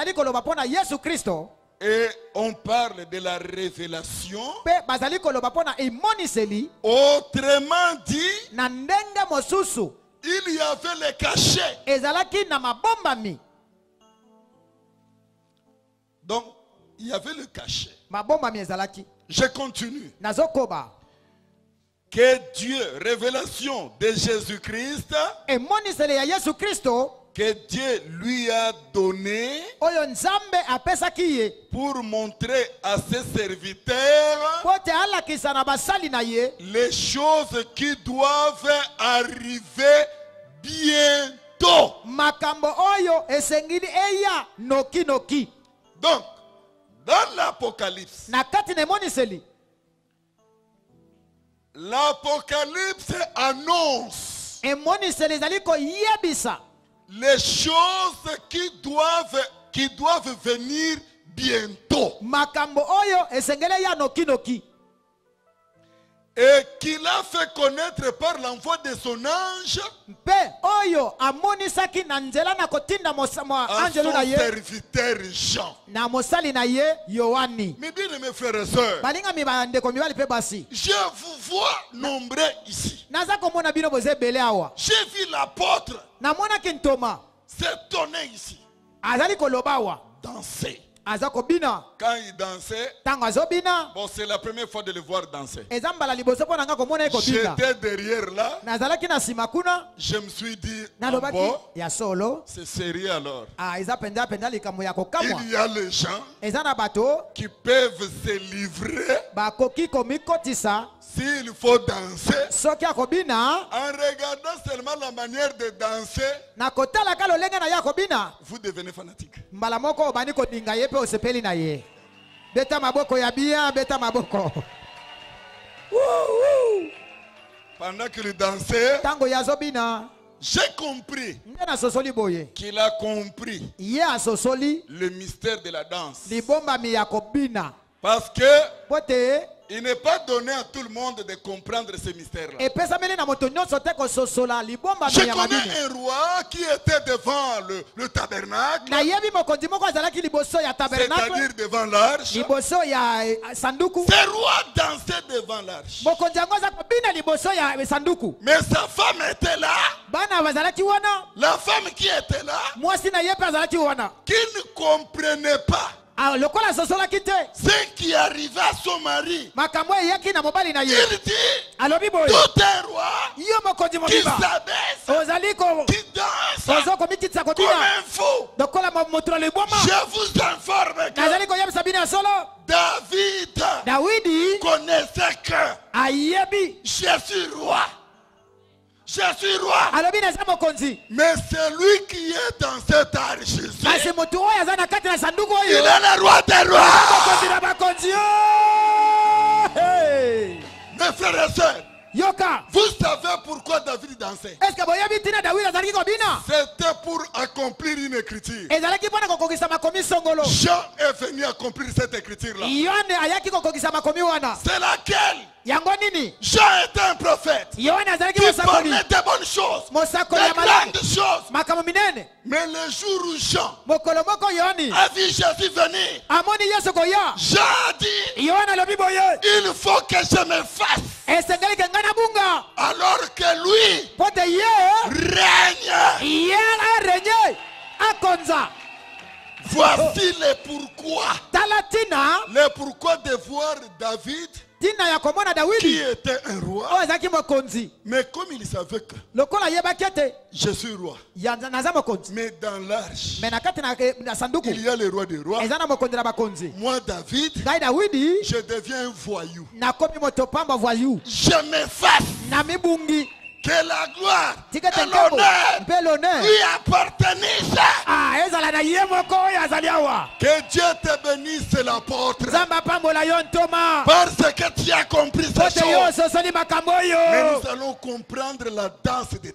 et on parle de la révélation, autrement dit, il y avait les cachets. Donc, il y avait le cachet. Je continue. Que Dieu, révélation de Jésus-Christ, que Dieu lui a donné pour montrer à ses serviteurs les choses qui doivent arriver bientôt. Donc, dans l'Apocalypse, l'Apocalypse annonce les choses qui doivent, qui doivent venir bientôt. Et qu'il a fait connaître par l'envoi de son ange à son serviteur Jean. Mes bien-aimés frères et sœurs, je vous vois nombreux ici. J'ai vu l'apôtre s'étonner ici, danser. Quand il dansait, bon, c'est la première fois de le voir danser. J'étais derrière là. Je me suis dit, ah bon, c'est sérieux alors. Il y a les gens qui peuvent se livrer s'il faut danser en regardant seulement la manière de danser. Vous devenez fanatique. Beta maboko ya bien, beta maboko. Pendant qu'il dansait, tango yazobina, j'ai compris qu'il a compris le mystère de la danse. Parce que il n'est pas donné à tout le monde de comprendre ce mystère-là. Je connais un roi qui était devant le, le tabernacle, c'est-à-dire devant l'arche. Ce roi dansait devant l'arche. Mais sa femme était là. La femme qui était là, qui ne comprenait pas ce qui arrivait à son mari. Il dit, tout un roi qui s'abaisse, qui danse comme un fou. Je vous informe que David connaissait que je suis roi. Je suis roi. Mais celui qui est dans cette arche, il est le roi des rois. Mes frères et sœurs, vous savez pourquoi David dansait? C'était pour accomplir une écriture. Jean est venu accomplir cette écriture-là. C'est laquelle? Jean était un prophète qui parlait de bonnes choses, de grandes choses. Mais le le jour où Jean a vu Jésus venir, Jean a dit, il faut que je me fasse, alors que lui règne. Voici le pourquoi. Le pourquoi de voir David, qui était un roi, mais comme il savait que je suis roi, mais dans l'arche, il y a le roi des rois. Moi, David, je deviens un voyou. Je me fasse que la gloire et l'honneur lui appartenissent. Que Dieu te bénisse, l'apôtre, parce que tu as compris ces choses. Mais nous allons comprendre la danse de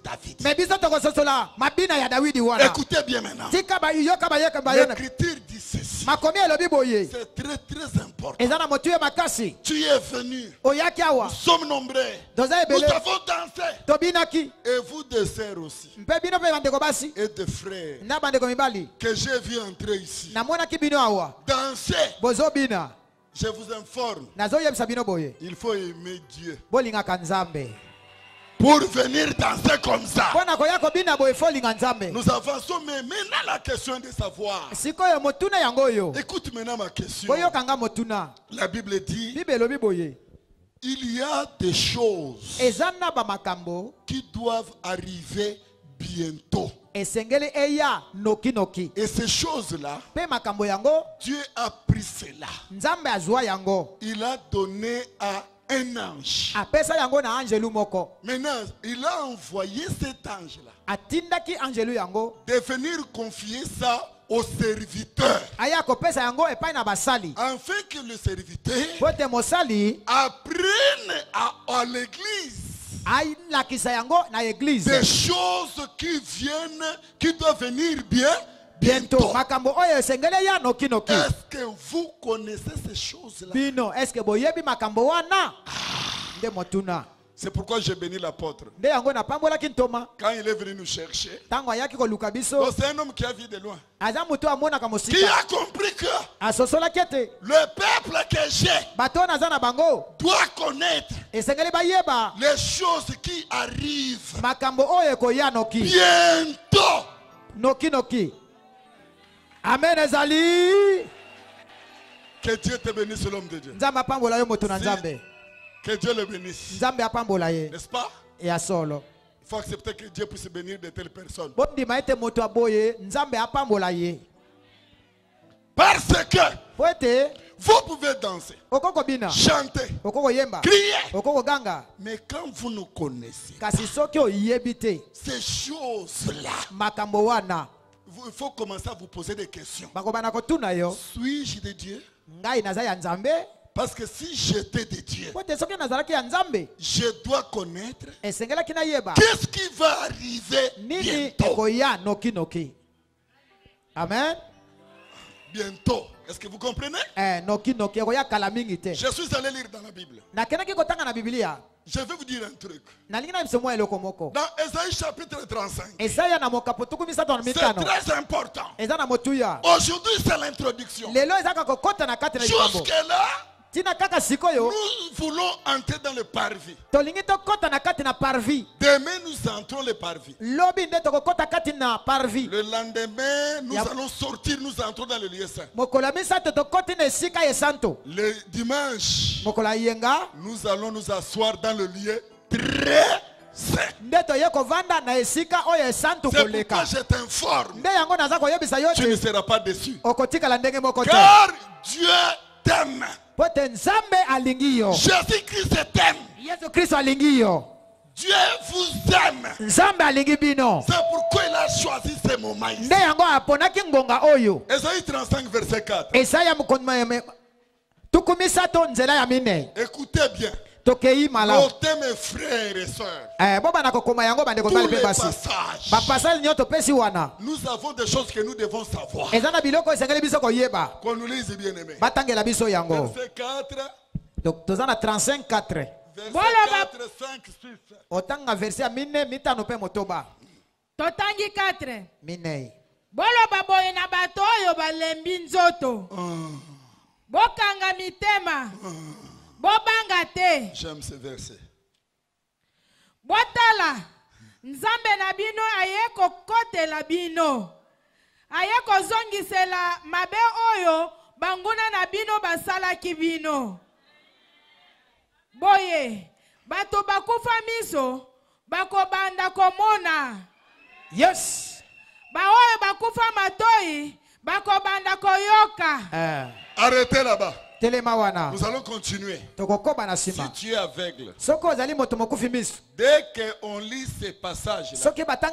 David. Écoutez bien maintenant. L'écriture dit ceci. C'est très très important. Tu es venu. Nous sommes nombreux. Nous avons dansé. Et vous de sœurs aussi. Et de frères que j'ai vu entrer ici. Danser. Je vous informe. Il faut aimer Dieu pour venir danser comme ça. Nous avançons, mais maintenant la question est de savoir. Écoute maintenant ma question. La Bible dit, il y a des choses qui doivent arriver bientôt. Et ces choses-là, Dieu a pris cela. Il a donné à un ange. Maintenant, il a envoyé cet ange-là de venir confier ça au serviteur, afin que le serviteur apprenne à, à l'église des choses qui viennent, qui doivent venir bien bientôt. Est-ce que vous connaissez ces choses-là? Ah. C'est pourquoi j'ai béni l'apôtre. Quand il est venu nous chercher, c'est un homme qui a vu de loin, qui a compris que le peuple que j'ai doit connaître les choses qui arrivent bientôt. Amen, Ezali. Que Dieu te bénisse, l'homme de Dieu. Si, que Dieu le bénisse. N'est-ce pas? Il faut accepter que Dieu puisse bénir de telles personnes. Parce que vous pouvez danser, chanter, crier. Mais quand vous nous connaissez, ces choses-là, il faut commencer à vous poser des questions. Suis-je de Dieu? Parce que si j'étais de Dieu, je dois connaître qu'est-ce qui va arriver bientôt. Amen. Bientôt. Est-ce que vous comprenez? Je suis allé lire dans la Bible. Je vais vous dire un truc. Dans Ésaïe chapitre trente-cinq, c'est très important. Aujourd'hui, c'est l'introduction. Jusque-là, nous voulons entrer dans le parvis. Demain, nous entrons le parvis. Le lendemain, nous allons sortir, nous entrons dans le lieu saint. Le dimanche, nous allons nous asseoir dans le lieu très saint. C'est pourquoi je t'informe, tu ne seras pas déçu. Car Dieu t'aime. Jésus-Christ t'aime. Dieu vous aime. C'est pourquoi il a choisi ce moment ici. Ésaïe trente-cinq verset quatre. Écoutez bien. Notez mes frères et sœurs. Tous les passages. Nous avons des choses que nous devons savoir. Qu'on nous lise bien aimé. Verset quatre. trente-cinq quatre. Verset quatre, cinq, six. Totangi quatre. boloba boye na bato oyo balembi nzoto. Bokanga mitema. Bobanga te. J'aime ce verset. Botala. Nzambe na bino aye kokotela bino. Aye kozongisela mabe oyo banguna na bino basalaki bino. Boye, bato bakufa miso, bakobanda komona. Yes. Ba oyo bakufa matoi, bakobanda koyoka. Eh. Arrêtez là-bas. Nous allons continuer. Si tu es aveugle, dès qu'on lit ces passages-là,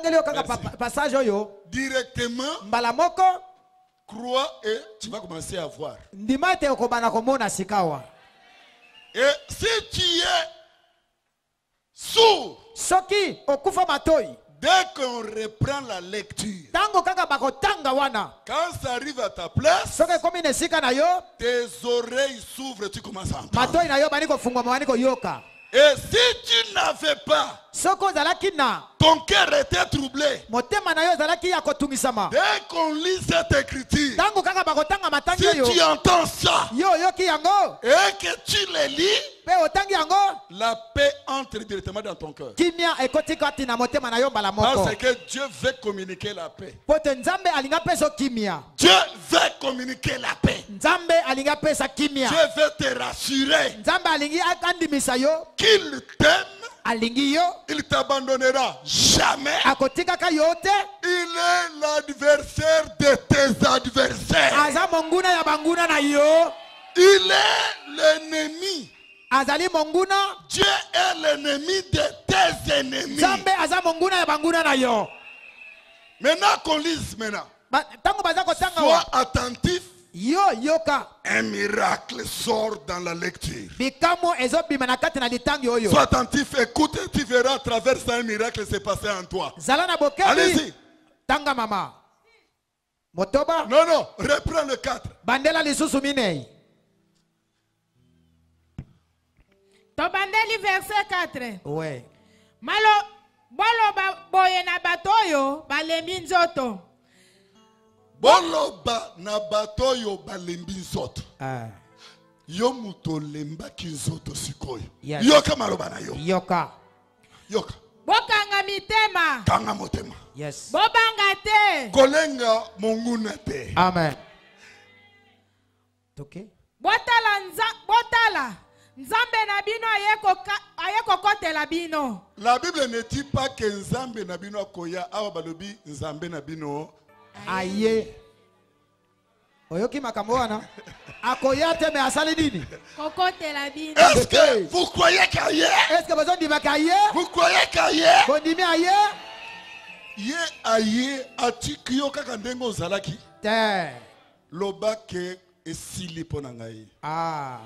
directement, crois et tu vas commencer à voir. Et si tu es sourd, dès qu'on reprend la lecture, quand ça arrive à ta place, tes oreilles s'ouvrent, tu commences à entendre. Et si tu n'avais pas, ton cœur était troublé. Dès qu'on lit cette écriture, si tu entends ça et que tu le lis, la paix entre directement dans ton cœur. Parce que Dieu veut communiquer la paix. Dieu veut communiquer la paix. Dieu veut te rassurer qu'il t'aime. Il ne t'abandonnera jamais. Il est l'adversaire de tes adversaires. Il est l'ennemi. Dieu est l'ennemi de tes ennemis. Maintenant qu'on lise maintenant. Sois attentif. Un miracle sort dans la lecture. Sois attentif, écoute et tu verras à travers ça un miracle s'est passé en toi. Allez-y. Non, non, reprends le quatre. Tobandeli verset quatre. Ouais. Malo bolo ba boye na batoyo balembi nzoto. Boloba na batoyo balembi nzoto. Ah. Yo muto lemba kinzoto sikoyo. Yes. Yoka maloba na yo. Yoka. Yoka. Bokanga mitema. Kanga motema. Yes. Bobanga te. Kolenga monguna te. Amen. Okay. Botala nza botala. Nzambe na bino ayeko kote la bino. La Bible ne dit pas que Nzambe na bino koya awa balobi Nzambe na bino. Aye. Oyoki makambo wana. Akoya te me asali nini? Kokote la bino. Est-ce que vous croyez qu'aye? Est-ce que besoin dima kaye? Vous croyez qu'aye? Bondimi aye? Ye aye atikyo kaka ndengo zalaki. Te. Loba ke esili pona ngai. Ah.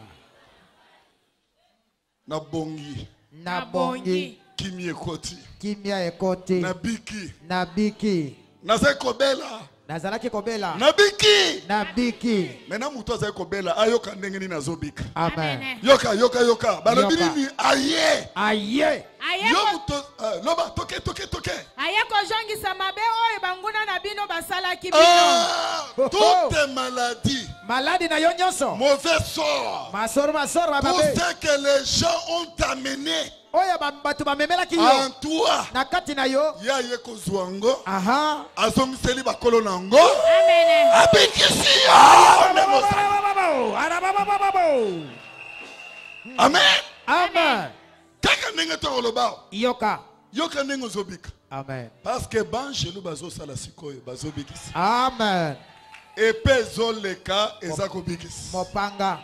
Na bongi. Na bongi. Kimia ekoti. Kimia ekoti. Na biki. Na biki. Na zekobela. Nazalaki kobela. Na biki. Na biki. Mena muto azali kobela ayoka ndenge nini azobika. Amen. Yoka yoka yoka. Balobi nini aye. Aye. Yo muto loba toke toke toke. Aye ko jongisa mabe oyo banguna na bino basalaki bino. Toutes maladies. Maladie na yo nyonso. Mauvais sort. Masoro masoro babe. Tout ce que les gens ont amené. Oya batu bamemela ki yo. En toi. Na kati na yo. Ya ye ko zwango. Aha. Azongiseli bakolo nango. Amen. Abikisi yo. Amen. Amen. Kaka ndenge to lobao. Yoka. Yoka ndenge zobika. Amen. Parce que banjelu bazo sala sikoyo bazobikisi. Amen. Epée zoleka ezako bikisi. Mopanga.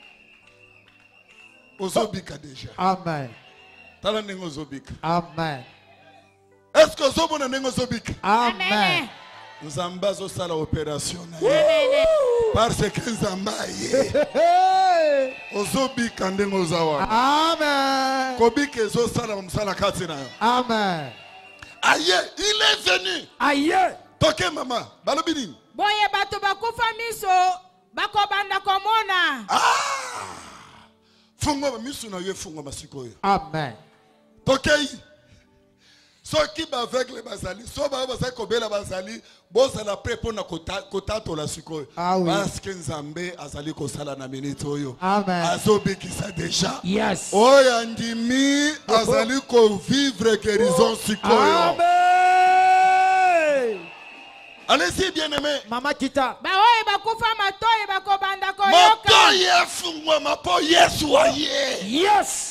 Ozobika déjà. Amen. Tala ndenge ozobika. Amen. Est-ce que ozomona ndenge ozobika? Amen. Nzamba zo sala opération na ye. Parce que Nzamba ye. Ozobika ndenge ozawa. Amen. Kobika zo sala msala kati na yo. Amen. Aye, il est venu. Aye. Toke mama, balobi nini? Boye bato bakufa miso bakobanda komona. Ah! Fungo miso na yo fungo masiko yo. Amen. Tokei. Ceux qui m'aveuglent bazali, ceux qui m'aveuglent kobela bazali, bosa la pré pour na kota to la sikoyo. Ah oui. Parce que Nzambe azali ko sala na minute oyo. Amen. Azobi ki sa déjà. Yes. Oya ndimi azali ko vivre guérison sikoyo. Amen. Allez-y bien-aimé. Mama kita. Ba oye bakufa matoyi bakobanda koyoka. Matoyi efungwa mapo Yesu aye. Yes.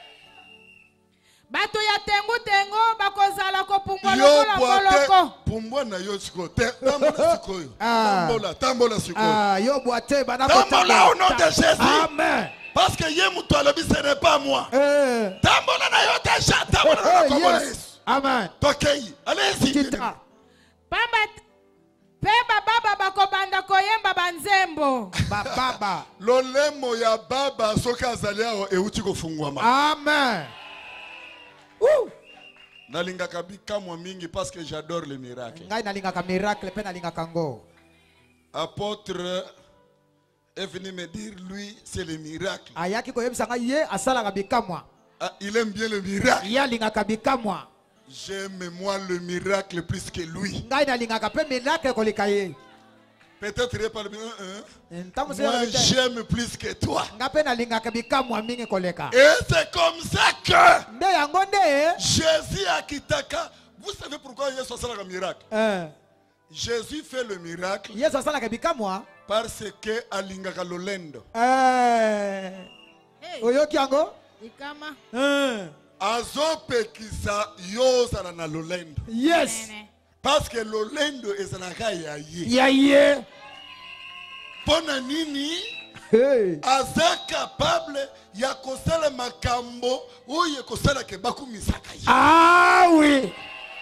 Bato ya tengu tengo bakozala kopumbwa Yo lokola boite koloko. pumbwa na yo sikoyo. Tambola sikoyo. Tambola, tambola sikoyo. Ah, yo boite banako Tambola au nom de Jésus. Amen. Parce que ye mutu alobi ce n'est pas moi. Eh. Tambola na yo déjà. Tambola na kombo na Yesu. Amen. Tokei. Allez-y. Kita. Pamba peba baba bakobanda koyemba banzembo. Ba baba. Lolemo ya baba soki azali awo euti kofungwama. Amen. Woo. Nalingaka bikamwa mingi parce que j'adore les miracles. Ngai nalingaka miracle pe nalingaka ngo. Apôtre est venu me dire lui c'est le miracle. Ayaki koyebisa ngai ye asalaka bikamwa. Ah, il aime bien le miracle. Ye alingaka bikamwa. J'aime moi le miracle plus que lui. Ngai nalingaka pe miracle koleka ye. Peut-être il parle bien. Ntamu se Moi j'aime plus que toi. Nga pe nalingaka bikamwa mingi koleka. Et c'est comme ça que Nde yango nde. Jésus a kitaka. Vous savez pourquoi Jésus a fait le miracle? Eh. Jésus fait le miracle Yesu asalaka bikamwa. parce que alingaka lolendo. Eh. Hey. Oyoki yango? Ikama. Eh. Azopekisa yozala na lolendo. Yes. Nene. Parce que lolendo ezalaka ya ye. Ya ye. Pona nini Hey. aza capable ya kosala makambo oyo kosala ke bakumisaka ye. Ah oui.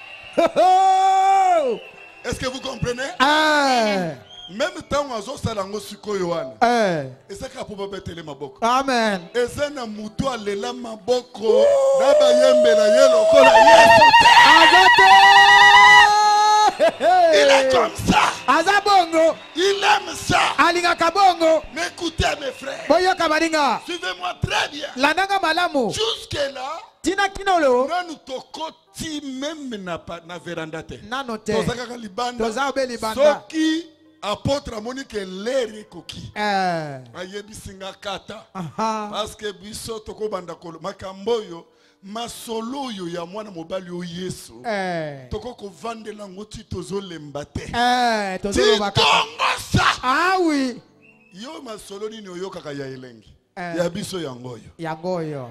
Est-ce que vous comprenez? Eh. Même temps azosala ngo sikoyo wana. Eh. Ezaka po babetele maboko. Amen. Eza na mutu alela maboko na bayembela ye lokola Yesu. Il est comme ça. Aza bongo. Il aime ça. Alingaka bongo. Mais écoutez mes frères. Boyoka balinga. Suivez-moi très bien. Landanga malamu. Jusque là, Tina kinolo. nanu tokoti même na pa- na veranda te. Nano te. Tozaka libanda. Toza obe libanda. Soki apôtre amoni ke lere koki. Eh. Ayebisinga kata. Aha. Parce que biso tokobanda kolo makambo yo masolo yo ya mwana mobali o Yesu. Eh. Toko kovandela ngoti tozolemba te. Eh. Tozo baka. Titongo sa. Ah oui. Yo masolo nini oyokaka ya elengi. Eh. Ya biso yango yo. Yangoyo.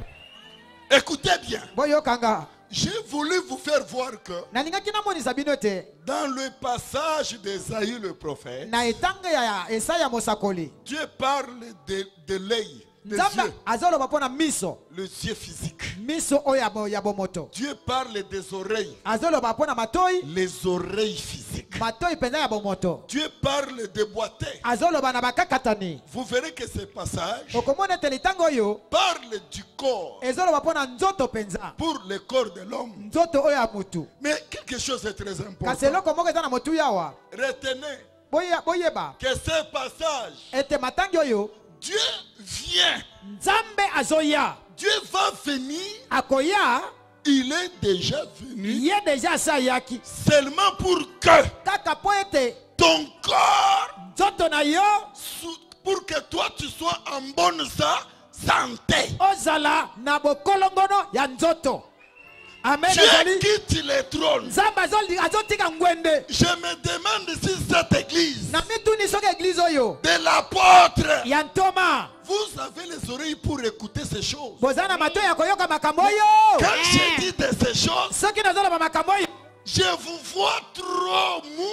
Écoutez bien. Boyokanga. J'ai voulu vous faire voir que Nalinga kina moni sabino te. dans le passage d'Ésaïe le prophète, Na etanga ya Esaya mosakoli. Dieu parle de, de l'œil, des Nzamba yeux, azolo bapona miso. le yeux physique. Miso oya bo ya bomoto. Dieu parle des oreilles, Azolo bapona matoi. les oreilles physiques. Matoi penza ya bomoto. Dieu parle des boiteux. Azolo bana bakakatani. Vous verrez que ce passage Okomona telitango yo. parle du corps Ezolo bapona nzoto penza. pour le corps de l'homme. Nzoto oya mutu. Mais quelque chose est très important. Kaseloko moko eza na motu yawa. Retenez Boya boyeba. que ce passage, Ete matangi oyo. Dieu vient. Nzambe azoya. Dieu va venir. Akoya. Il est déjà venu Ye deja sa yaki. seulement pour que Kaka po ete. ton corps, Nzoto na yo. sou- pour que toi tu sois en bonne sa- santé. Ozala na bokolongono ya nzoto. Amen. Dieu Ezali. quitte le trône. Nzambe azoli azotika ngwende. Je me demande si cette église Na mituni soki église oyo. de l'apôtre, Ya ntoma. vous avez les oreilles pour écouter ces choses. Bozana mato ya koyoka makambo oyo. Quand je dis de ces choses, Soki nazoloba makambo oyo. je vous vois trop mou,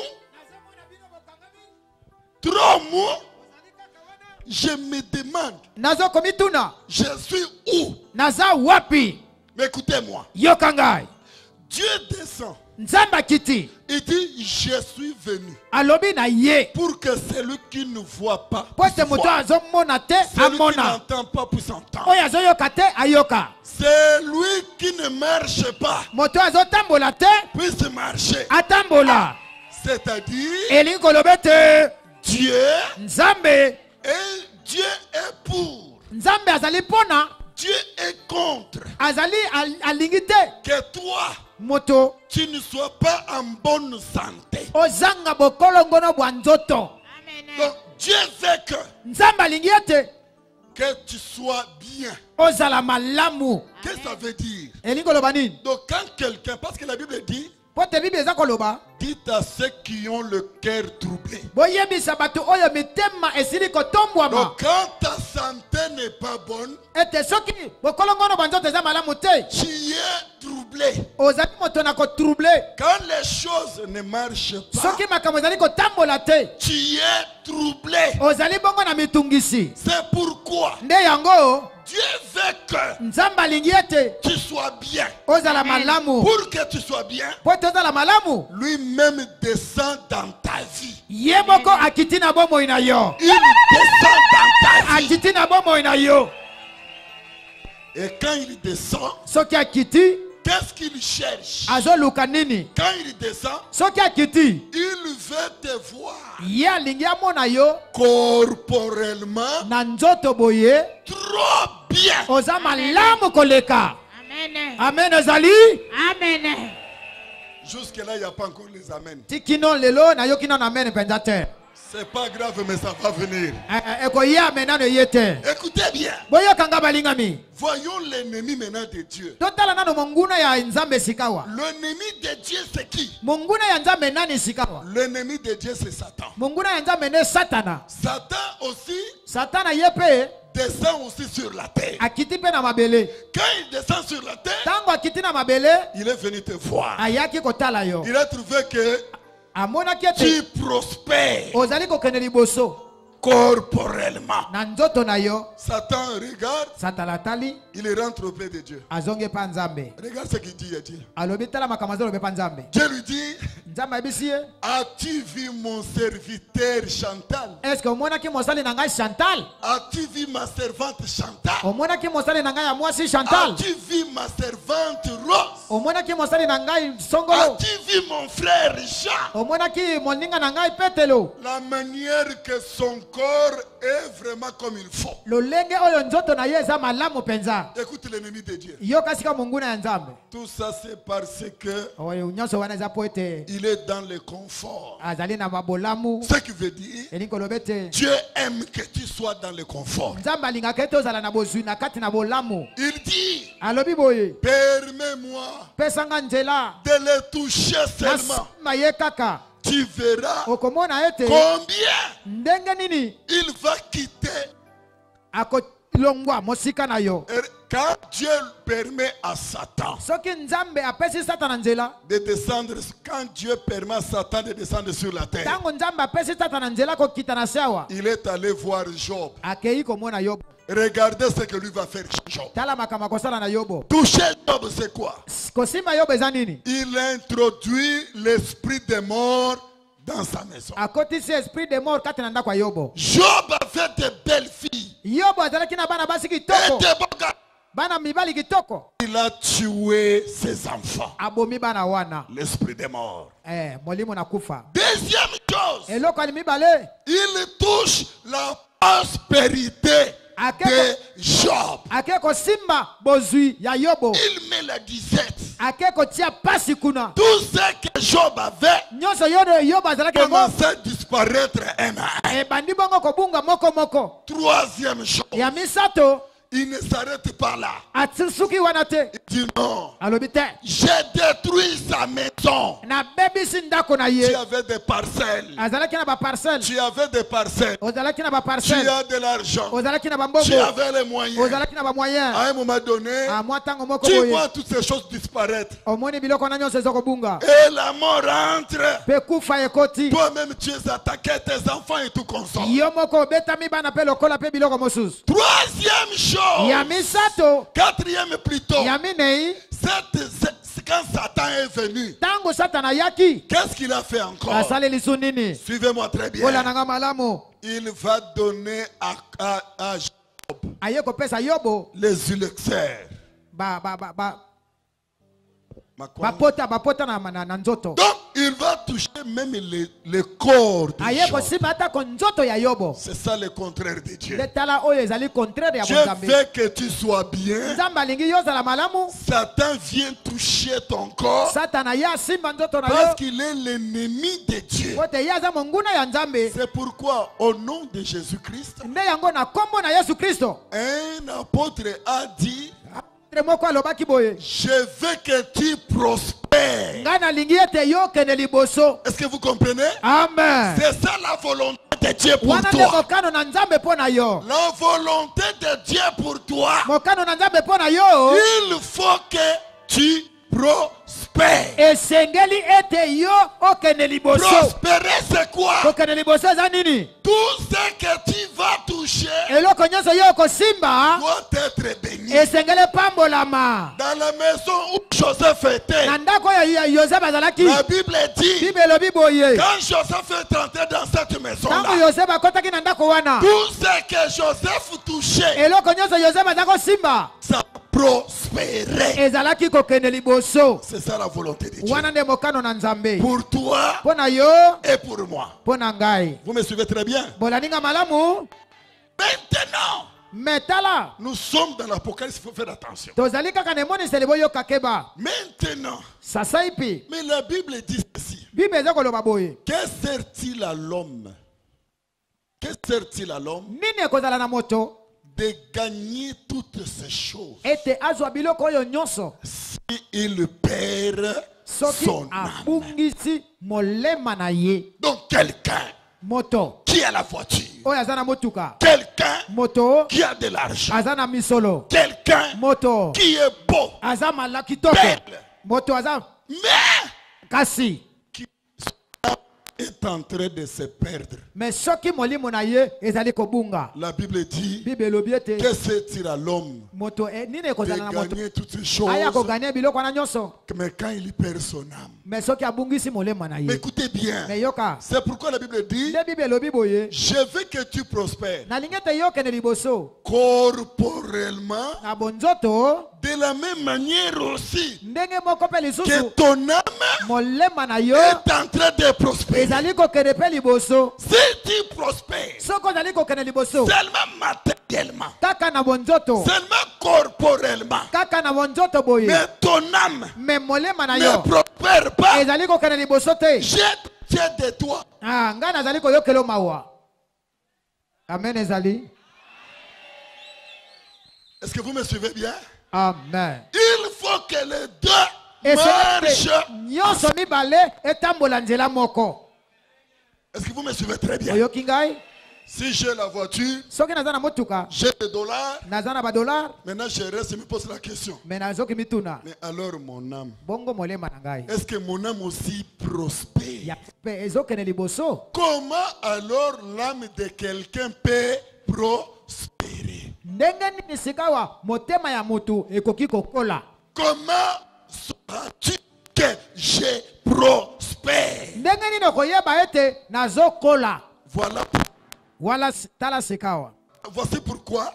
trop mou. Je me demande, Nazo komituna. je suis où? Naza wapi. Mais écoutez-moi, Yokangai. Dieu descend. Nzamba kiti. Il dit, je suis venu Alobi na ye. pour que celui qui ne voit pas Pote puisse moto voir. azomona te Celui qui amona. n'entend pas puisse entendre. Oyo azoyoka te ayoka. Celui qui ne marche pas Moto azotambola te puisse marcher. atambola. C'est-à-dire, Elingi koloba te. Dieu Nzambe. et Dieu est pour Nzambe azali pona. Dieu est contre azali alingite que toi moto tu ne sois pas en bonne santé. ozanga bokolongono bwa nzoto. Donc Dieu veut que nzamba alingiete que tu sois bien. ozala malamu. Qu'est-ce que ça veut dire? Elingo loba nini? Donc quand quelqu'un, parce que la Bible dit, pote bible eza koloba dites à ceux qui ont le cœur troublé. boyebisa bato oyo mitema esili kotombwama. Donc quand ta santé n'est pas bonne, ete soki bokolongono bwa nzoto eza malamu te, tu es troublé. ozali moto na kotrouble. Quand les choses ne marchent pas, soki makambo ezali kotambola te, tu es troublé. ozali bongo na mitungisi. C'est pourquoi nde yango Dieu veut que nzamba alingi ete tu sois bien. ozala malamu. Pour que tu sois bien, po ete ozala malamu, lui-même descend dans ta vie. ye moko akiti na bomoi na yo. Il descend dans ta vie. akiti na bomoi na yo. Et quand il descend, soki akiti qu'est-ce qu'il cherche? azoluka nini? Quand il descend, soki akiti il veut te voir ye alingi amona yo corporellement na nzoto boye trop bien. oza malamu koleka. Amen. Amen ezali. Amen. Jusque-là, il n'y a pas encore les amens. tikino lelo na yo kino na amen penza te. C'est pas grave, mais ça va venir. ekoye amen nano ye te. Écoutez bien. boyokanga balingami. Voyons l'ennemi maintenant de Dieu. totala nano monguna ya nzambe sikawa. L'ennemi de Dieu, c'est qui? monguna ya nzambe nani sikawa? L'ennemi de Dieu, c'est Satan. monguna ya nzambe ne satana. Satan aussi satana ye pe descend aussi sur la terre. akiti pe na mabele. Quand il descend sur la terre, tango akiti na mabele il est venu te voir. ayaki kotala yo. Il a trouvé que amonaki tu ete prospères ozali kokende liboso corporellement. na nzoto na yo. Satan regarde, satana atali il rentre auprès de Dieu. azonge pa nzambe. Regarde ce qu'il dit à Dieu. alobi tala makambo azolobe pa nzambe. Dieu lui dit, nzambe ayebisi ye, as-tu vu mon serviteur Chantal? eske omonaki mosali na ngai Chantal? As-tu vu ma servante Chantal? omonaki mosali na ngai ya mwasi Chantal? As-tu vu ma servante Rose? omonaki mosali na ngai Songolo? As-tu vu mon frère Jean? omonaki moninga na ngai Petelo? La manière que son corps est vraiment comme il faut. lolenge oyo nzoto na ye eza malamu penza. Écoute l'ennemi de Dieu. yoka sika monguna ya nzambe. Tout ça c'est parce que oyo nyonso wana eza po ete il est dans le confort. azali na mabolamu. Ce qui veut dire, elingi koloba ete Dieu aime que tu sois dans le confort. nzambe alingaka ete ozala na bozwi na kati na bolamu. Il dit, alobi boye, permets-moi pesanga nzela de le toucher seulement. nasima ye kaka. Tu verras okomona ete combien ndenge nini il va quitter. akolongwa mosika na yo. Et quand Dieu permet à Satan soki nzambe apesi satana nzela, de descendre, quand Dieu permet à Satan de descendre sur la terre, tango nzambe apesi satana nzela kokita na se awa, il est allé voir Job. akei komona yobo. Regardez ce que lui va faire Job. tala makambo akosala na yobo. Toucher Job, c'est quoi? kosimba yobo eza nini? Il introduit l'esprit de mort dans sa maison. akotisi esprit de mort kati na ndako ya yobo. Job avait de belles filles yobo azalaki na bana basi et kitoko, de beaux gars. bana mibali kitoko. Il a tué ses enfants. abomi bana wana. L'esprit de mort. eh, molimo na kufa. Deuxième chose, eloko ali mibale, il touche la prospérité de Job. ake kosimba bozwi ya yobo. Il met la disette. ake kotia pasi kuna. Tout ce que Job avait nyonso yodo yobo azalaki nango commençait à disparaître un à un. ebandi bongo kobunga moko moko. Troisième chose, ya misato il ne s'arrête pas là. atisuki wana te. Il dit non, alobi te, j'ai détruit sa maison. na bebisi ndako na Tu ye. avais des parcelles. azalaki na baparcelle, Tu avais des parcelles. ozalaki na Tu baparcelle, as de l'argent. ozalaki na Tu bambongo, avais les moyens. ozalaki na bamoyen. À un moment donné, amwa ntango moko tu boye vois toutes ces choses disparaître. omoni biloko wana nyonso ezokobunga Et la mort entre. mpe kufa ekoti. Toi-même, tu es attaqué, tes enfants et tout consort. yo moko obetami bana mpe lokola mpe biloko mosusu. Troisième chose. ya misato, Quatrième plutôt. ya minei, Cette, c'est quand Satan est venu, ntango satana ayaki qu'est-ce qu'il a fait encore? asaleli su nini? Suivez-moi très bien. kola nanga malamu, Il va donner à, à, à Job aye kopesa yobo les ulcères. ba ba ba ba Ma quoi? bapota bapota na, na, na nzoto. Donc, Il va toucher même le, le corps de Job. C'est ça le contraire de Dieu. Dieu veut que tu sois bien. Satan vient toucher ton corps parce qu'il est l'ennemi de Dieu. C'est pourquoi au nom de Jésus-Christ, un apôtre a dit: je veux que tu prospères. Est-ce que vous comprenez? Amen. C'est ça la volonté de Dieu pour toi. La volonté de Dieu pour toi. Il faut que tu prospères. Prospérer, c'est quoi? Tout ce que tu vas toucher doit être béni. Dans la maison où Joseph était, la Bible dit, quand Joseph est entré dans cette maison-là, tout ce que Joseph touchait, ça prospérait. C'est ça la volonté de Dieu. Pour toi et pour moi. Vous me suivez très bien? Maintenant, nous sommes dans l'Apocalypse, il faut faire attention. Maintenant, mais la Bible dit ceci: que sert-il à l'homme? Que sert-il à l'homme de gagner toutes ces choses si il perd son âme? Donc quelqu'un qui a la voiture, quelqu'un qui a de l'argent, quelqu'un qui est beau, belle, mais qui est en train de se perdre. La Bible dit: que sert-il à l'homme de gagner toutes ces choses, mais quand il perd son âme? Mais écoutez bien, c'est pourquoi la Bible dit: je veux que tu prospères corporellement, de la même manière aussi que ton âme est en train de prospérer. Si tu prospères seulement matériellement, seulement corporellement, mais ton âme ne prospère pas, jette de toi. Amen. Ezali. Est-ce que vous me suivez bien? Amen. Il faut que les deux marchent. Est-ce que vous me suivez très bien? Si j'ai la voiture, j'ai des dollars, maintenant je reste et me pose la question: mais alors mon âme, est-ce que mon âme aussi prospère? Comment alors l'âme de quelqu'un peut prospérer? Comment sauras-tu que je prospère? Voilà. Voici pourquoi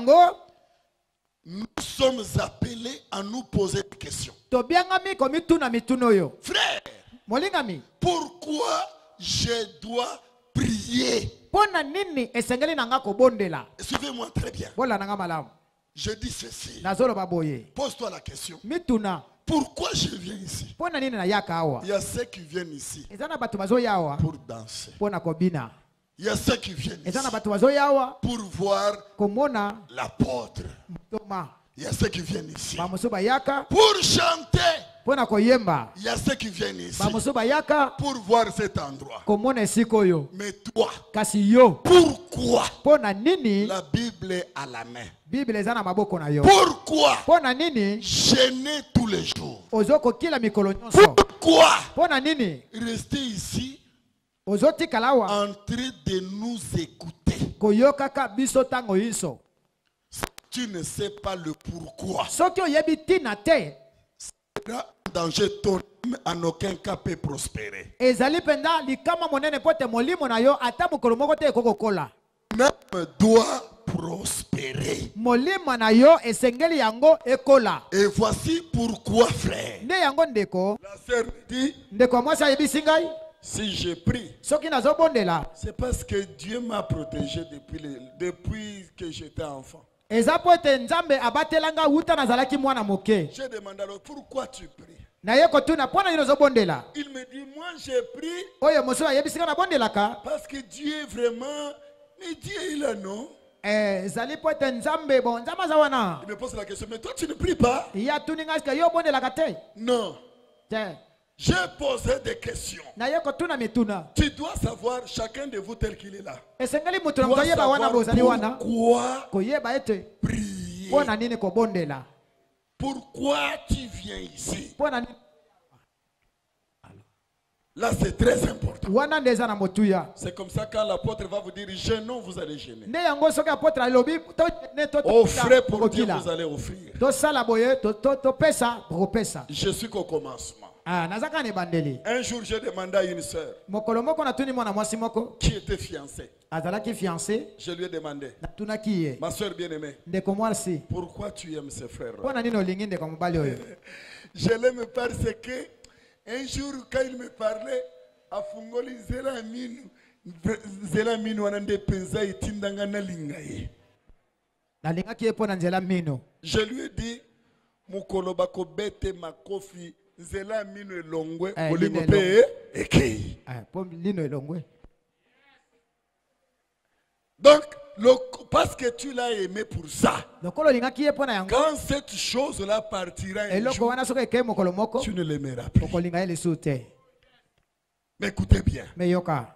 nous sommes appelés à nous poser des questions. Frère, pourquoi je dois prier? Suivez-moi très bien. Je dis ceci. Pose-toi la question: pourquoi je viens ici? Il y a ceux qui viennent ici pour danser. Il y a ceux qui viennent ici pour voir l'apôtre. Il y a ceux qui viennent ici pour chanter. Il y a ceux qui viennent ici pour voir cet endroit. Mais toi, pourquoi la Bible est à la main? Pourquoi jeûner tous les jours? Pourquoi rester ici en train de nous écouter? Si tu ne sais pas le pourquoi, danger, ton âme en aucun cas peut prospérer. L'âme doit prospérer. Molima na yo esengeli yango ekola. Et voici pourquoi, frère. Nde yango ndeko. La sœur dit, ndeko mwasi ayebisi ngai, si je prie, soki nazobondela, c'est parce que Dieu m'a protégé depuis, le, depuis que j'étais enfant. eza po ete nzambe abatelanga wuta nazalaki mwana moke. Je demande alors, pourquoi tu pries? Naye kotuna pona nini ozobondela? Il me dit, moi j'ai pris oyo mosu ayebisi nga nabondelaka parce que Dieu est vraiment, mais Dieu il a non. Eh, zali po ete nzambe bon nzambe aza wana. Il me pose la question, mais toi tu ne pries pas? Ya tuni nga sika yo obondelaka te? Non. Te. J'ai posé des questions. Naye kotuna mituna. Tu dois savoir chacun de vous tel qu'il est là. Esengeli mutu na Dois koyeba wana bozali wana. pourquoi Koyeba ete prier? pona nini kobondela? Pourquoi tu viens ici? Pona nini? Là c'est très important. Wana ndeza na motuya. C'est comme ça quand l'apôtre va vous dire jeûnons, vous allez jeûner. Ne yango soki apôtre alobi to ne to Offrez pour Dieu, vous allez offrir. To sala boye to to to pesa bropesa. Je suis qu'au commencement. Ah nazaka ne bandeli. Un jour j'ai demandé à une sœur Mokolo moko na tuni mwana mwasi moko qui était fiancée. azalaki fiancé. Je lui ai demandé, Na tunaki ye. ma sœur bien-aimée, Ndeko mwasi. pourquoi tu aimes ce frère? Pona nini olingi ndeko mobali oyo? Je l'aime parce que un jour quand il me parlait, afungoli zela minu zela minu anande penza itindanga na lingaye. Nalingaki ye pona nzela mino. Je lui ai dit mukolo bako bete makofi zela minu elongwe Eh, bolingo lino pe ekei. Ah, po lino elongwe. Donc le, parce que tu l'as aimé pour ça. Lokolo lingaki ye pona yango. Quand cette chose là partira un Eloko jour, wana soki eke mokolo moko. tu ne l'aimeras plus. Okolinga ye lisusu te. Mais écoutez bien. Me yoka.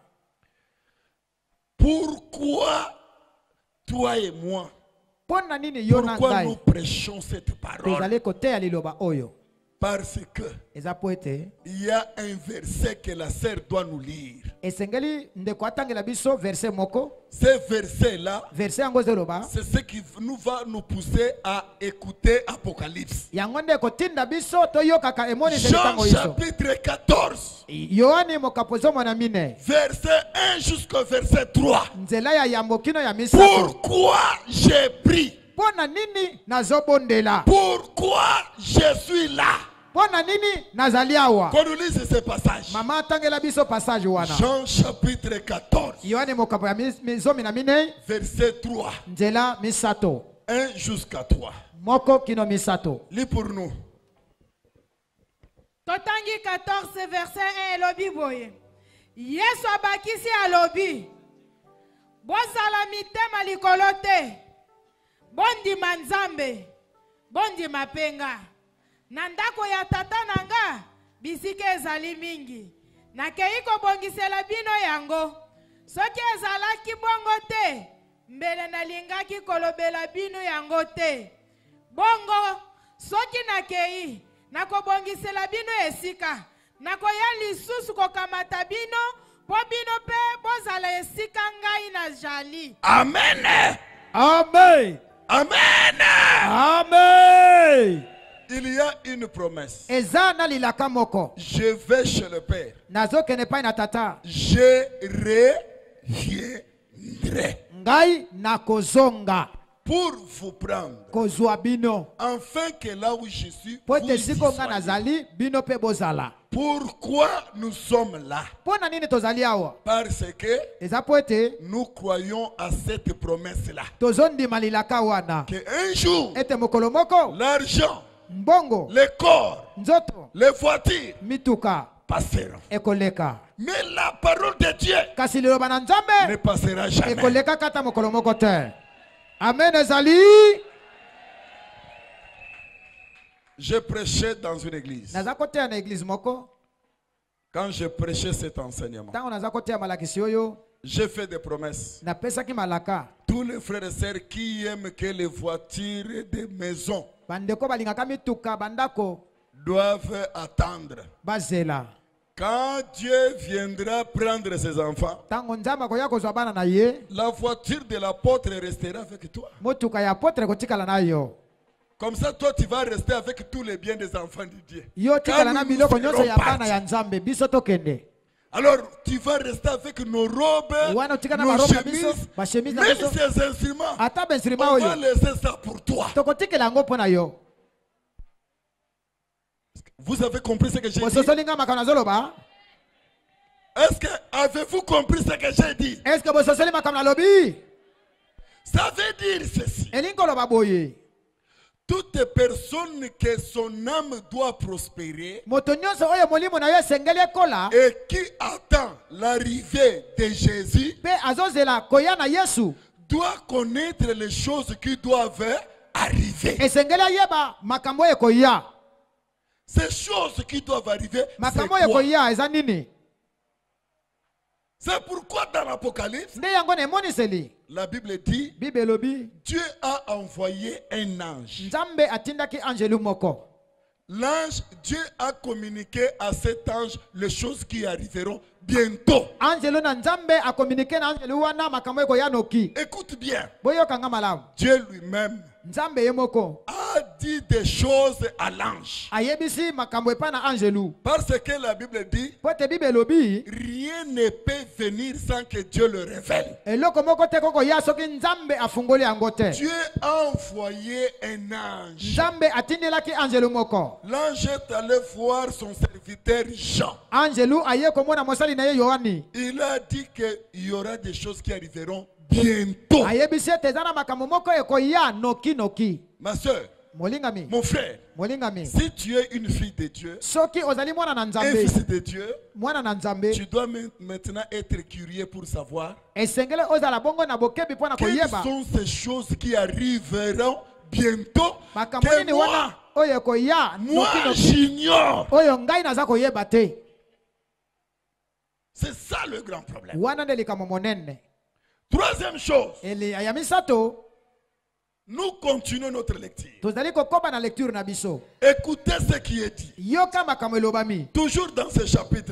Pourquoi toi et moi, Pona nini yo na pourquoi ngai? nous prêchons cette parole? Tozali koteya liloba oyo. Parce que Eza po ete il y a un verset que la sœur doit nous lire. esengeli ndeko atangela biso verset moko. Ce verset-là, Verset yango zeloba. c'est ce qui nous va nous pousser à écouter Apocalypse. Yango nde kotinda biso toyokaka emonisi Jean litango iso. chapitre quatorze, Yohani mokapozo mwana mine. verset un jusqu'au verset trois. Nzela ya yambo kino ya misato. Pourquoi j'ai pris? Pona nini nazobondela? Pourquoi je suis là? Pona nini nazali awa? Qu'on nous lise ce passage. Mama atangela biso passage wana. Jean chapitre quatorze, Yohani mokapo ya mizomi na mine. verset trois. Nzela misato. un jusqu'à trois. Moko kino misato. Lis pour nous. Totangi quatorze verset un elobi boye. Yesu abakisi alobi. Bozala mitema likolo te. Bondima Nzambe. Bondima penga. Na ndako ya tata nanga bisike ezali mingi. Nakei kobongisela bino yango. Soki ezalaki bongo te, mbele nalingaki kolobela bino yango te. Bongo, soki nakei, nakobongisela bino esika. Nakoya lisusu kokamata bino, po bino pe bozala esika ngai na jali. Amen. Amen. Amen. Amen. Il y a une promesse. Eza na lilaka moko. Je vais chez le Père. Nazo kene pa na tata. Je reviendrai Ngai na kozonga. pour vous prendre. Kozwa bino. Afin que là où je suis, Po vous te y siko nga soyez. nazali bino pe bozala. Pourquoi nous sommes là? Pona nini tozali awa? Parce que Eza po ete nous croyons à cette promesse-là. tozondima lilaka wana. Que un jour, Ete mokolo moko. l'argent, Mbongo. les corps, Nzoto. les voitures Mituka. passeront. Ekoleka. Mais la parole de Dieu Kasi liloba na ne Nzambe. passera jamais. Ekoleka kata mokolo moko te. Amen ezali. Je prêchais dans une église. Naza koteya na église moko. Quand je prêchais cet enseignement, Tango naza koteya malakisi oyo. j'ai fait des promesses. Napesaki malaka. Tous les frères et sœurs qui aiment que les voitures et des maisons Bandeko balingaka mituka bandako. doivent attendre. Bazela. Quand Dieu viendra prendre ses enfants, Tango Nzambe koya kozwa bana na ye. la voiture de l'apôtre restera avec toi. Motuka ya apotre kotikala na yo. Comme ça, toi, tu vas rester avec tous les biens des enfants de Dieu. Yo tikala na Quand nous biloko serons nyonso ya bana partis. ya Nzambe biso tokende. Alors tu vas rester avec nos robes, nos chemises, même ces instruments. On va laisser ça pour toi. Vous avez compris ce que j'ai dit? Est-ce que avez-vous compris ce que j'ai dit? Est-ce que vous avez compris? Ça veut dire ceci. Toute personne que son âme doit prospérer et qui attend l'arrivée de Jésus doit connaître les choses qui doivent arriver. Ces choses qui doivent arriver, c'est quoi? C'est pourquoi dans l'Apocalypse, la Bible dit, Dieu a envoyé un ange. L'ange, Dieu a communiqué à cet ange les choses qui arriveront bientôt. Écoute bien. Dieu lui-même a dit des choses à l'ange. Parce que la Bible dit, rien ne peut venir sans que Dieu le révèle. Dieu a envoyé un ange. L'ange est allé voir son serviteur Jean. Il a dit qu'il y aura des choses qui arriveront bientôt. Ma soeur, mon frère, si tu es une fille de Dieu, un fils de Dieu, tu dois maintenant être curieux pour savoir quelles sont ces choses qui arriveront bientôt que moi, moi j'ignore. C'est ça le grand problème. Troisième chose, nous continuons notre lecture. Écoutez ce qui est dit. Toujours dans ce chapitre,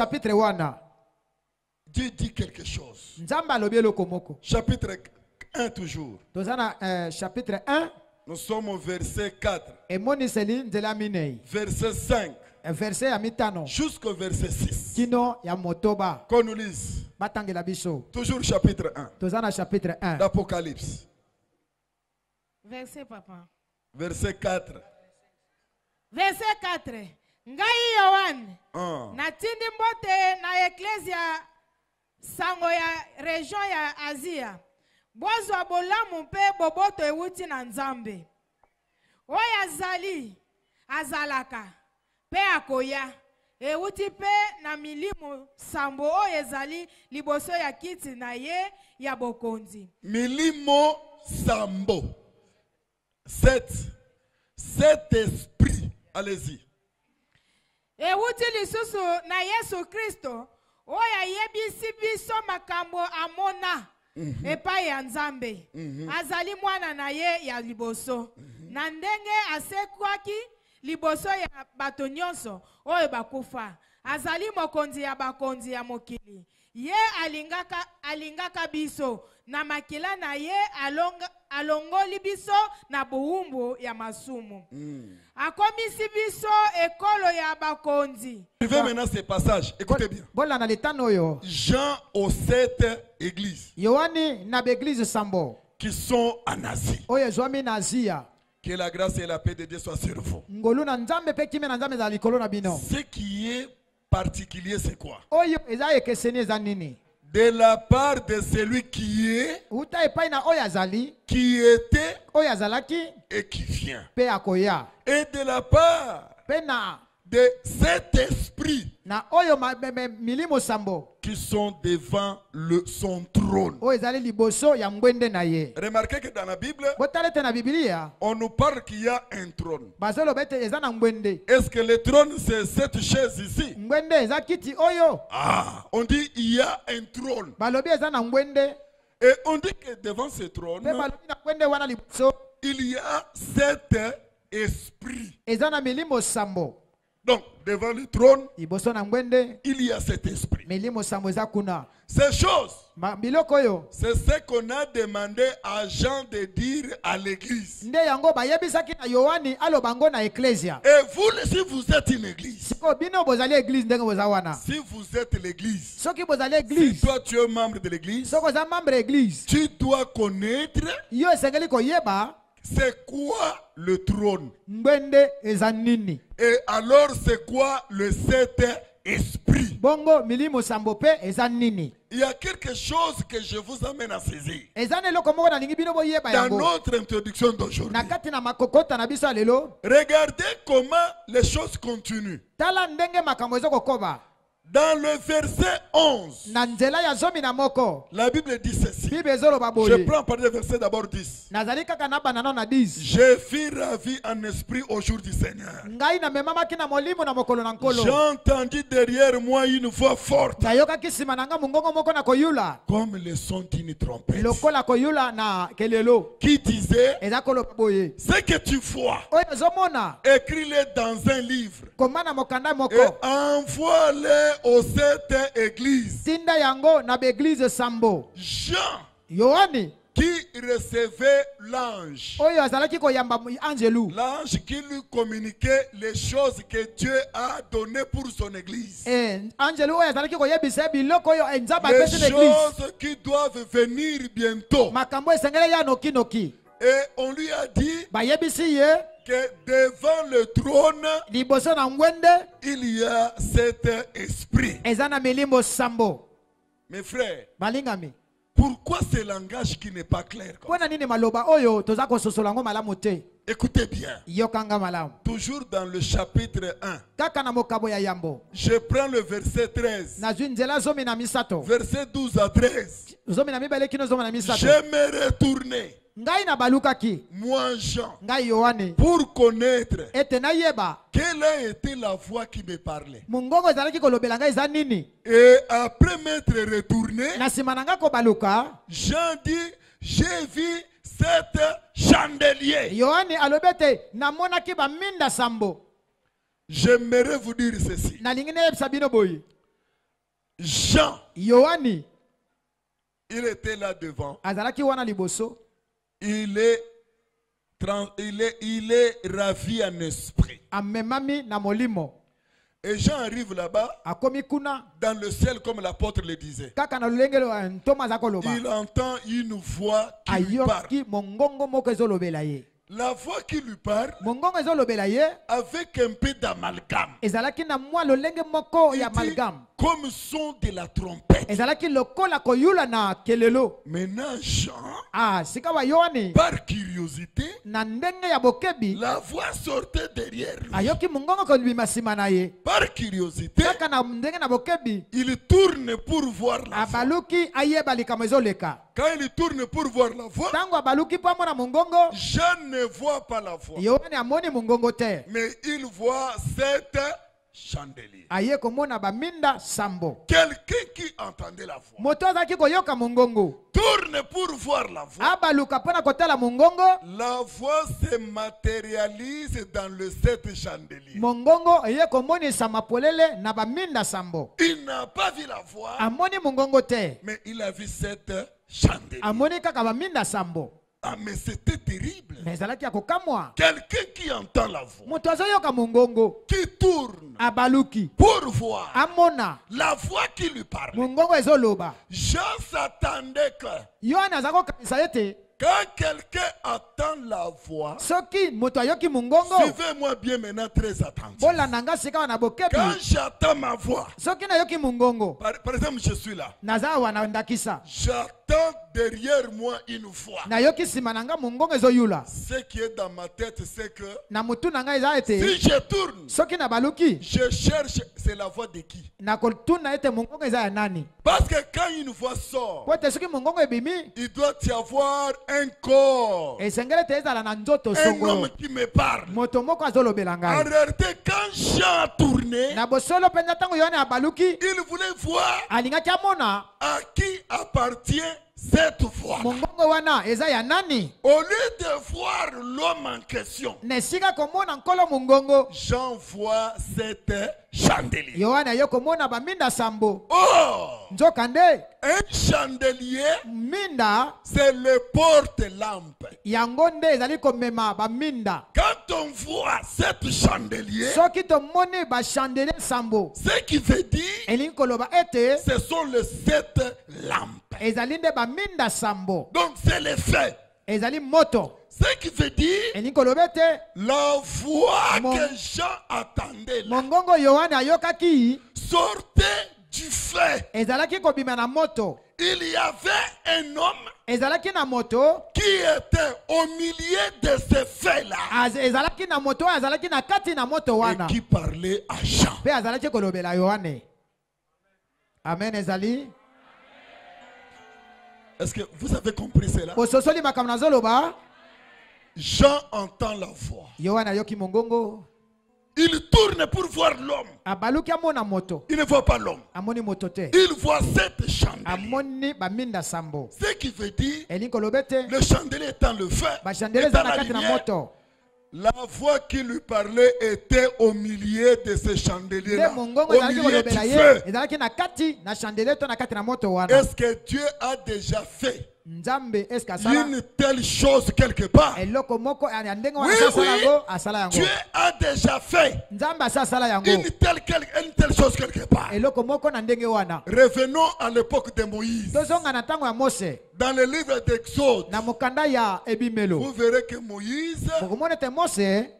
Dieu dit quelque chose. Chapitre un toujours. Chapitre un. Nous sommes au verset quatre. Verset cinq. Jusqu'au verset six. Qu'on nous lise. Toujours chapitre un. D'Apocalypse. Verset papa. Verset quatre. Verset quatre. Ngai Yohane. Natindi mbote na eklesia sango ya region ya Asia. Bozwa bolamu mpe boboto ewuti na Nzambe. Oya azali azalaka pe akoya ewuti pe na milimu sambo oyo ezali liboso ya kiti na ye ya bokonzi. Milimo sambo. Cet, cet esprit, allez-y. Ewuti lisusu na Yesu Kristo oya yebisi biso makambo amona. Mm -hmm. Epa ya Nzambe. Mm -hmm. Azali mwana na ye ya liboso. Mm -hmm. Na ndenge asekwaki liboso ya bato nyonso oyo bakufa. Azali mokonzi ya bakonzi ya mokili. Ye alingaka alingaka biso na makila na ye alonga alongoli biso na buhumbu ya masumu. Mm. Akomisi biso ekolo ya bakonzi. Suivez maintenant ces passages. Écoutez bien. Jean aux sept églises. Qui sont en Asie. Que la grâce et la paix de Dieu soient sur vous. Ce qui est particulier, c'est quoi? De la part de celui qui est, qui était et qui vient. Et de la part de cet esprit qui sont devant le, son trône. Remarquez que dans la Bible, on nous parle qu'il y a un trône. Est-ce que le trône c'est cette chaise ici? Ah, on dit il y a un trône. Et on dit que devant ce trône, il y a cet esprit. Donc, devant le trône, il y a cet esprit. Ces choses, c'est ce qu'on a demandé à Jean de dire à l'église. Et vous, si vous êtes une église, si vous êtes l'église, si toi tu es membre de l'église, tu dois connaître c'est quoi le trône. Et alors c'est quoi le Saint-Esprit. Il y a quelque chose que je vous amène à saisir. Dans notre introduction d'aujourd'hui, regardez comment les choses continuent. Dans le verset onze, la Bible dit ceci. Je prends par le verset d'abord dix. Je fus ravi en esprit au jour du Seigneur. J'ai entendu derrière moi une voix forte, comme le son d'une trompette, qui disait: ce que tu vois, écris-le dans un livre et envoie-le aux sept églises. Jean, qui recevait l'ange, l'ange qui lui communiquait les choses que Dieu a données pour son église, les choses qui doivent venir bientôt. Et on lui a dit que devant le trône, il y a cet esprit. Mes frères, pourquoi ce langage qui n'est pas clair? Écoutez bien. Toujours dans le chapitre un. Je prends le verset treize. Verset douze à treize. Je me retournais, moi Jean, pour connaître quelle a été la voix qui me parlait. Et après m'être retourné, Jean dit: j'ai vu sept chandeliers. J'aimerais vous dire ceci. Jean, il était là devant. Il est, il est, il est ravi en esprit. Et Jean arrive là-bas, dans le ciel, comme l'apôtre le disait. Il entend une voix qui lui parle. La voix qui lui parle, avec un peu d'amalgame, comme son de la trompette. Maintenant Jean, par curiosité, la voix sortait derrière lui. Par curiosité, il tourne pour voir la voix. Quand il tourne pour voir la voix, je ne vois pas la voix, mais il voit sept chandeliers. Quelqu'un qui entendait la voix tourne pour voir la voix. La voix se matérialise dans le sept chandeliers. Il n'a pas vu la voix, mais il a vu sept chandeliers. Ah, mais c'était terrible. Quelqu'un qui entend la voix, qui tourne pour voir la voix qui lui parle. Je s'attendais que quand quelqu'un entend la voix, suivez-moi bien maintenant très attentif. Quand j'entends ma voix, par, par exemple je suis là, j'entends derrière moi une voix. Ce qui est dans ma tête, c'est que si je tourne, je cherche, c'est la voix de qui? Parce que quand une voix sort, il doit y avoir un corps, un homme qui me parle. En réalité, quand Jean a tourné, il voulait voir à qui appartient cette voix, mongongo wana eza ya nani? au lieu de voir l'homme en question, nesika komona nkolo mongongo, j'envoie cette chandelier. Yohana yo komona ba minda sambo. Oh, nzokande un chandelier, minda c'est le porte-lampe. yango nde ezali komema ba minda. Quand on voit cette chandelier, soki tomoni ba chandelier sambo, ce qui veut dire, elingi koloba ete ce sont les sept lampes. ezali nde ba minda sambo. Donc c'est le fait. ezali moto. Ce qui veut dire, elingi koloba ete la voix Mon- que Jean attendait là, mongongo Yohana ayokaki sortait du feu. ezalaki kobima na moto. Il y avait un homme ezalaki na moto, qui était au milieu de ce feu-là az- ezalaki na moto oyo azalaki na kati na moto et wana, qui parlait à Jean. mpe azalaki kolobela Yohane. Amen ezali. Est-ce que vous avez compris cela? Ososoli makambo nazoloba. Jean entend la voix. Yohana ayoki mongongo, Il tourne pour voir l'homme. abaluki amona moto, Il ne voit pas l'homme. amoni moto te, Il voit cette chandelier. amoni baminda sambo. Ce qui veut dire, elingi koloba ete le chandelier étant le feu, bashandele étant eza na la kati na lumière, moto, la voix qui lui parlait était au milieu de ce nde chandelier-là, mongongo au ezalaki milieu du kolobela ye, feu. ezalaki na kati na chandele to na kati na moto wana. Est-ce que Dieu a déjà fait Nzambe eske asala une telle chose quelque part? eloko moko ya ndenge Oui, wana asala oui. yango, asala yango. Dieu a déjà fait Nzambe asa asala yango une telle, quelle- une telle chose quelque part. eloko moko na ndenge wana. Revenons à l'époque de Moïse. tozonga na ntango ya Mose Dans le livre d'Exode, na mokanda ya ebimelo, vous verrez que Moïse bokomona ete Mose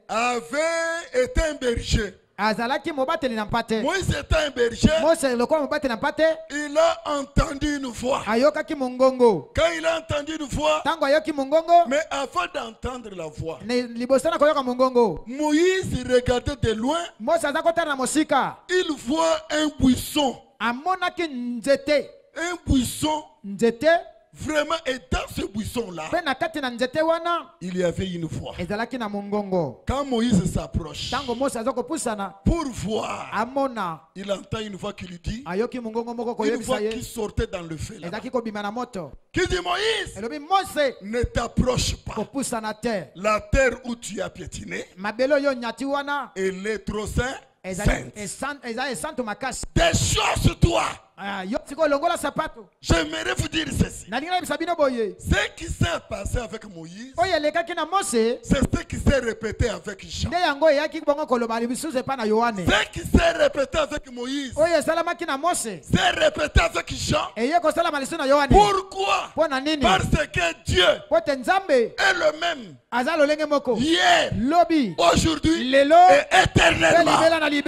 avait été un berger. azalaki mobateli na mpate. Moïse était un berger. Mose lokola mobateli na mpate, Il a entendu une voix. ayokaki mongongo. Quand il a entendu une voix, Ntango ayoki mongongo, mais avant d'entendre la voix, ne liboso na koyoka mongongo, Moïse regardait de loin. Mose aza kotala na mosika, Il voit un buisson. amonaki nzete, Un buisson. nzete Vraiment, et dans ce buisson-là, mpe na kati na nzete wana il y avait une voix. ezalaki na mongongo. Quand Moïse s'approche Ntango Mose aza kopusana, pour voir, amona il entend une voix qui lui dit, ayoki mongongo moko une koyebisa voix qui ye, sortait dans le feu là, ezalaki kobima na moto, qui dit, Moïse, elobi Mose ne t'approche pas. kopusana te, La terre où tu as piétiné, mabele oyo nyati wana elle est trop sainte. ezali sainte. esan- eza esantu makasi. Déchasse-toi. Ah, yo sikoyo longola sapato. J'aimerais vous dire ceci. nalingi nayebisa bino boye, Ce qui s'est passé avec Moïse, oyo elekaki na Mose c'est ce qui s'est répété avec Jean. nde yango eyaki bongo koloba lisusu epa na Yohane. Ce qui s'est répété avec Moïse, Oyo esalamaki na Mose s'est répété avec Jean. eye kosalama lisusu na Yohane. Pourquoi? Mpo na nini? Parce que Dieu Po te Nzambe est le même aza lolenge moko hier, lobi aujourd'hui lelo et mpe éternellement. libela na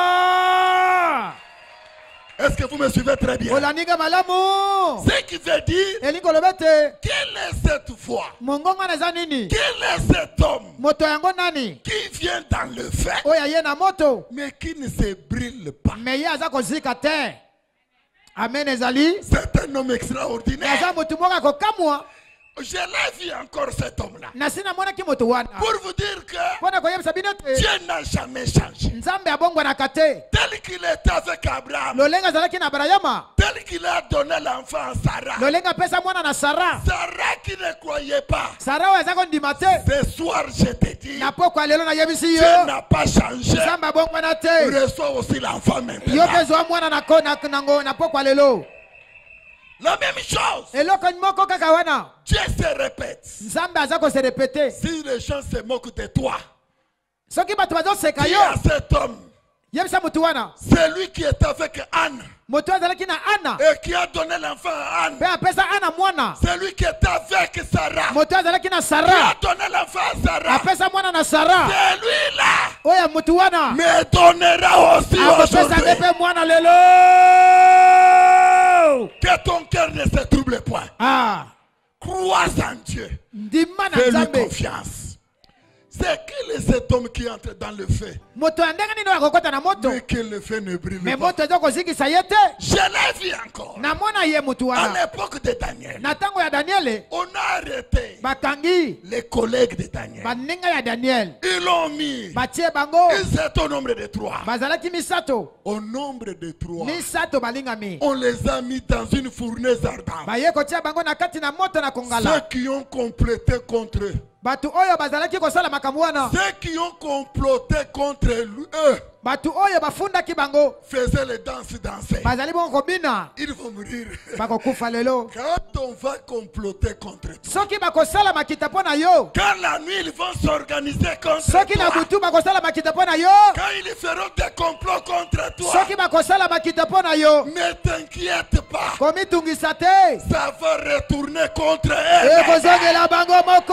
libela. Est-ce que vous me suivez très bien? Olaninga malamu. Ce qui veut dire, elingi koloba ete quelle est cette voix? mongongo wana eza nini? Quel est cet homme Moto yango nani? qui vient dans le feu, Oyo aye na moto mais qui ne se brille pas? me ye aza kozika te. Amen ezali. C'est un homme extraordinaire. Aza motu moko akokamwa. Je l'ai vu encore cet homme-là. Nasi namonaki moto wana. Pour vous dire que Mpo na koyebisa bino te Dieu n'a jamais changé. Nzambe abongwanaka te. Tel qu'il était avec Abraham, Lolenge azalaki na Abrahama, tel qu'il a donné l'enfant à Sarah. lolenge apesa mwana na Sara. Sarah qui ne croyait pas. Sara oyo aza kondima te. Ce soir, je te dis, Na pokwa lelo nayebisi Dieu yo, n'a pas changé. Nzambe abongwana Tu te. reçois aussi l'enfant Yo maintenant. mpe zwa mwana na ko- na- nango na pokwa lelo. La même chose. Eloko moko kaka wana. Dieu se répète. Nzambe aza kose répéter. Si les gens se moquent de toi, Soki bato bazoseka dis yo, à cet homme, yebisa motu wana. c'est lui qui est avec Anne Moto azalaki na Ana, et qui a donné l'enfant à Anne. mpe apesa Ana mwana. C'est lui qui est avec Sarah. Moto azalaki na Qui a Sara, donné l'enfant à Sarah. apesa mwana na Sara. C'est lui-là. Oyo motu wana Me donnera aussi akopesa nde aujourd'hui. mpe mwana lelo. Que ton cœur ne se trouble point. Ah, Crois en Dieu. ndima na Fais-lui Nzambe. confiance. C'est que les cet homme qui entre dans le feu. Mais que le feu ne brûle pas. Je l'ai vu encore. À l'époque de Daniel, on a arrêté les collègues de Daniel. Ils l'ont mis. Ils étaient au nombre de trois. Au nombre de trois. On les a mis dans une fournaise ardente. Ceux qui ont complété contre eux. Ceux qui ont comploté contre eux faisaient les danses danser. Ils vont mourir. Quand on va comploter contre toi, quand la nuit ils vont s'organiser contre toi, quand ils feront des complots contre toi, ne t'inquiète pas, ça va retourner contre eux.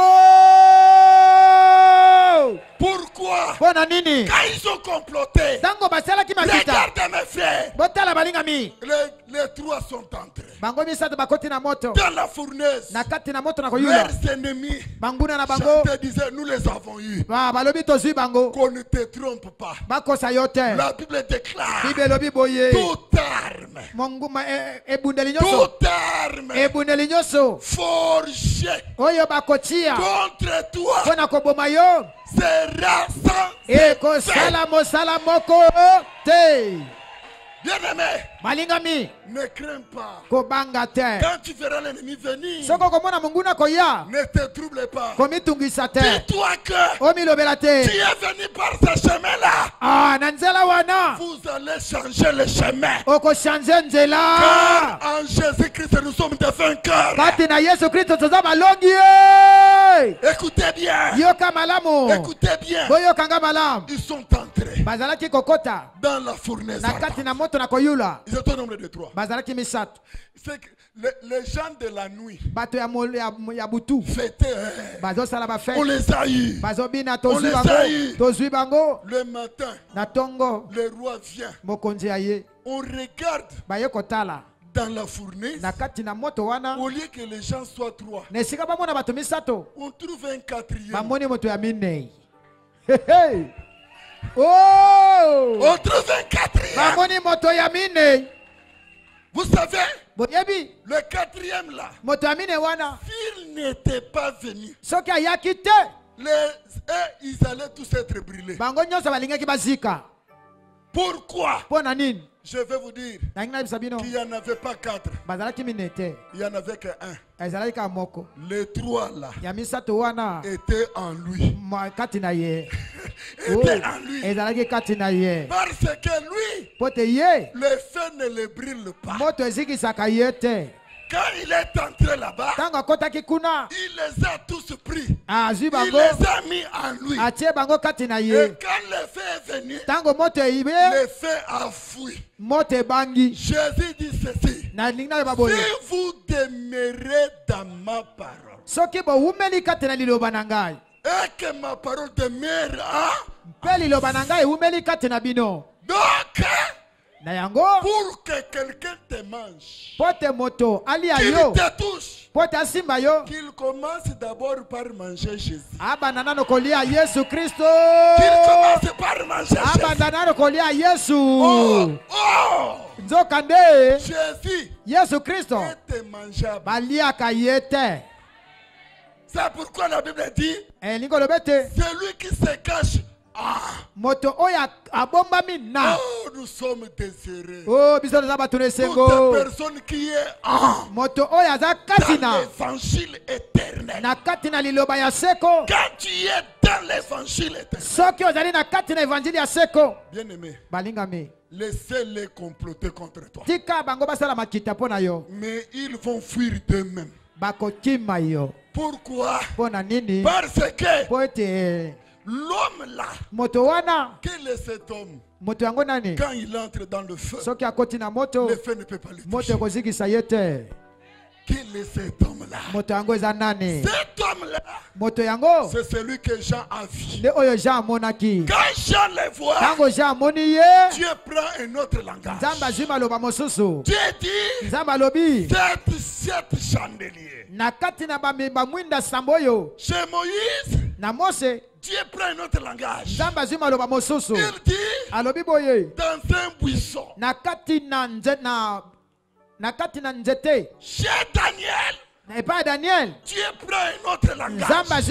Pourquoi? Quand ils ont comploté, regardez mes frères, les, les trois sont entrés dans la fournaise. Leurs ennemis chantaient, disaient, nous les avons eus. Qu'on ne te trompe pas. La Bible déclare toute arme, toute arme forgée contre toi sera sans effet. Bien-aimé, ne crains pas. Quand tu verras l'ennemi venir, ne te trouble pas. Dis-toi que tu es venu par ce chemin-là. Vous allez changer le chemin. Car en Jésus-Christ, nous sommes des vainqueurs. Écoutez bien. Écoutez bien. Ils sont entrés dans la fournaise. Ils étaient au nombre de trois. C'est que les, les gens de la nuit fêtaient. On les a eu. On les a eu. Le matin, le roi vient. On regarde dans la fournaise. Au lieu que les gens soient trois, on trouve un quatrième. Oh! On trouve un quatrième. Vous savez, le quatrième là, s'il n'était pas venu, les, eux, ils allaient tous être brûlés. Pourquoi? Je vais vous dire qu'il n'y en avait pas quatre. Il n'y en avait qu'un. Les trois là étaient en lui. Étaient en lui. Parce que lui, le feu ne le brûle pas. Quand il est entré là-bas, il les a tous pris. Il les a mis en lui. Et quand le feu est venu, le feu a fui. Jésus dit ceci: si vous demeurez dans ma parole, et que ma parole demeure en donc, pour que quelqu'un te mange, qu'il te touche, qu'il commence d'abord par manger Jésus. Qu'il commence par manger Jésus. Oh, oh. Jésus était mangeable. C'est pourquoi la Bible dit, celui qui se cache, ah. Oh, nous sommes désirés. Oh, toute personne qui est ah, dans l'évangile éternel. Quand tu es dans l'évangile éternel, bien-aimé, laissez-les comploter contre toi. Mais ils vont fuir d'eux-mêmes. Pourquoi? Parce que l'homme là, quel est cet homme? Quand il entre dans le feu, le feu ne peut pas le toucher. Quel est cet homme-là? Cet homme-là, c'est celui que Jean a vu. Quand Jean le voit, Dieu prend un autre langage. Dieu dit sept, sept chandeliers. Chez Moïse, Dieu prend un autre langage. Il dit dans un buisson. Chez Daniel. Et pas Daniel. Dieu prend un autre langage.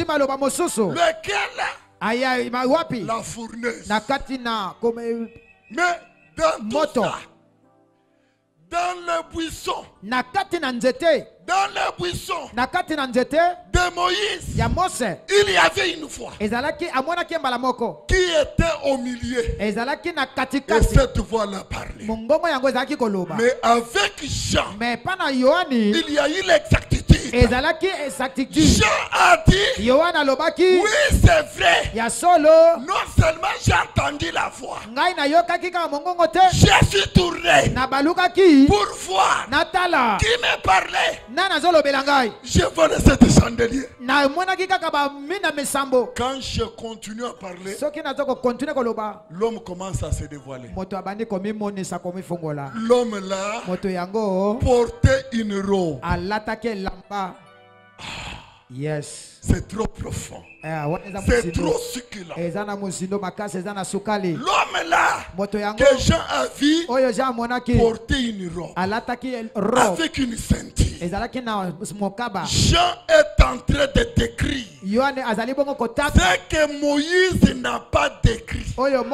Lequel? La fournaise. Mais dans tout ça, dans le buisson, dans le buisson de Moïse, il y avait une voix qui était au milieu. Et cette voix-là parlait. Mais avec Jean, il y a eu l'exactitude. Jean a dit, oui c'est vrai. Non seulement j'ai entendu la voix, je suis tourné pour voir qui me parlait. Je vois cette chandelier. Quand je continue à parler, l'homme commence à se dévoiler. L'homme là portait une robe. Yes. C'est trop profond. C'est trop succulent. L'homme là que Jean a vu porter une robe avec une ceinture. Jean est en train de décrire ce que Moïse n'a pas décrit.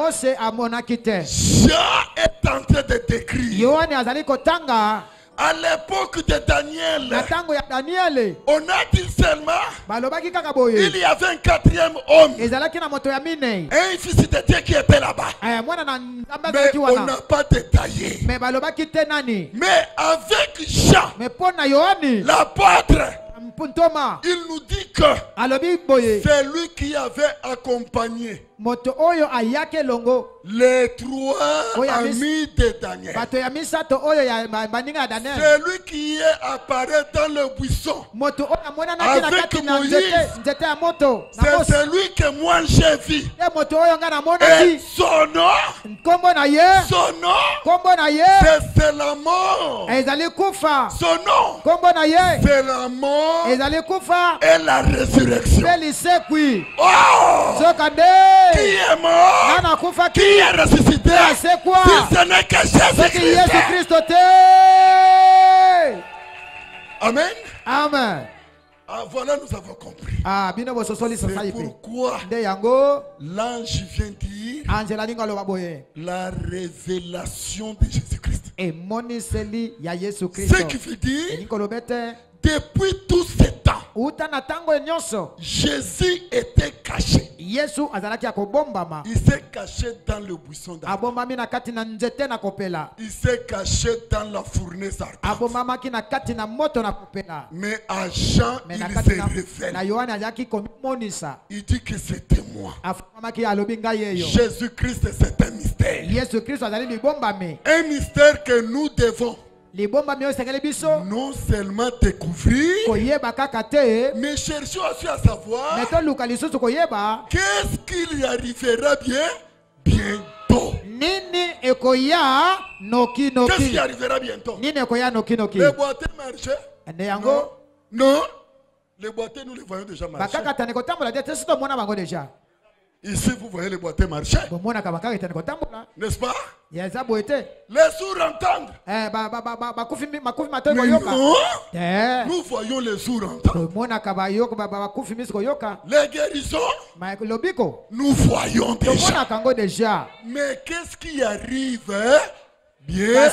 Jean est en train de décrire. À l'époque de Daniel, on a dit seulement il y avait un quatrième homme, un fils de Dieu qui était là-bas. Mais on n'a pas détaillé. Mais avec Jean, l'apôtre, il nous dit que c'est lui qui avait accompagné les trois amis de Daniel. C'est lui qui est apparu dans le buisson avec Moïse. C'est celui que moi j'ai vu. Et son nom, son nom, c'est la mort. Son nom, c'est la mort et la résurrection. Oh! Qui est mort? Qui est ressuscité? Si ce n'est que Jésus-Christ. Amen. Amen. Ah, voilà, nous avons compris. Ah, c'est pourquoi l'ange vient dire la révélation de Jésus-Christ. Ce qui veut dire depuis tout ce temps, Jésus était caché. Il s'est caché dans le buisson d'Adam. Il s'est caché dans la fournaise ardente. Mais à Jean, il se révèle. Il dit que c'était moi. Jésus-Christ, c'est un mystère. Un mystère que nous devons non seulement découvrir, mais chercher aussi à savoir qu'est-ce qu'il y arrivera bien bientôt. Qu'est-ce qui arrivera bientôt? Les boîtiers marchaient? Non. Non. Les boîtiers, nous les voyons déjà marcher. Ici, vous voyez les boîtiers marcher. N'est-ce pas? Les sourds entendent. Mais non, nous voyons les sourds entendre. Les guérisons, nous voyons déjà. Mais qu'est-ce qui arrive bien?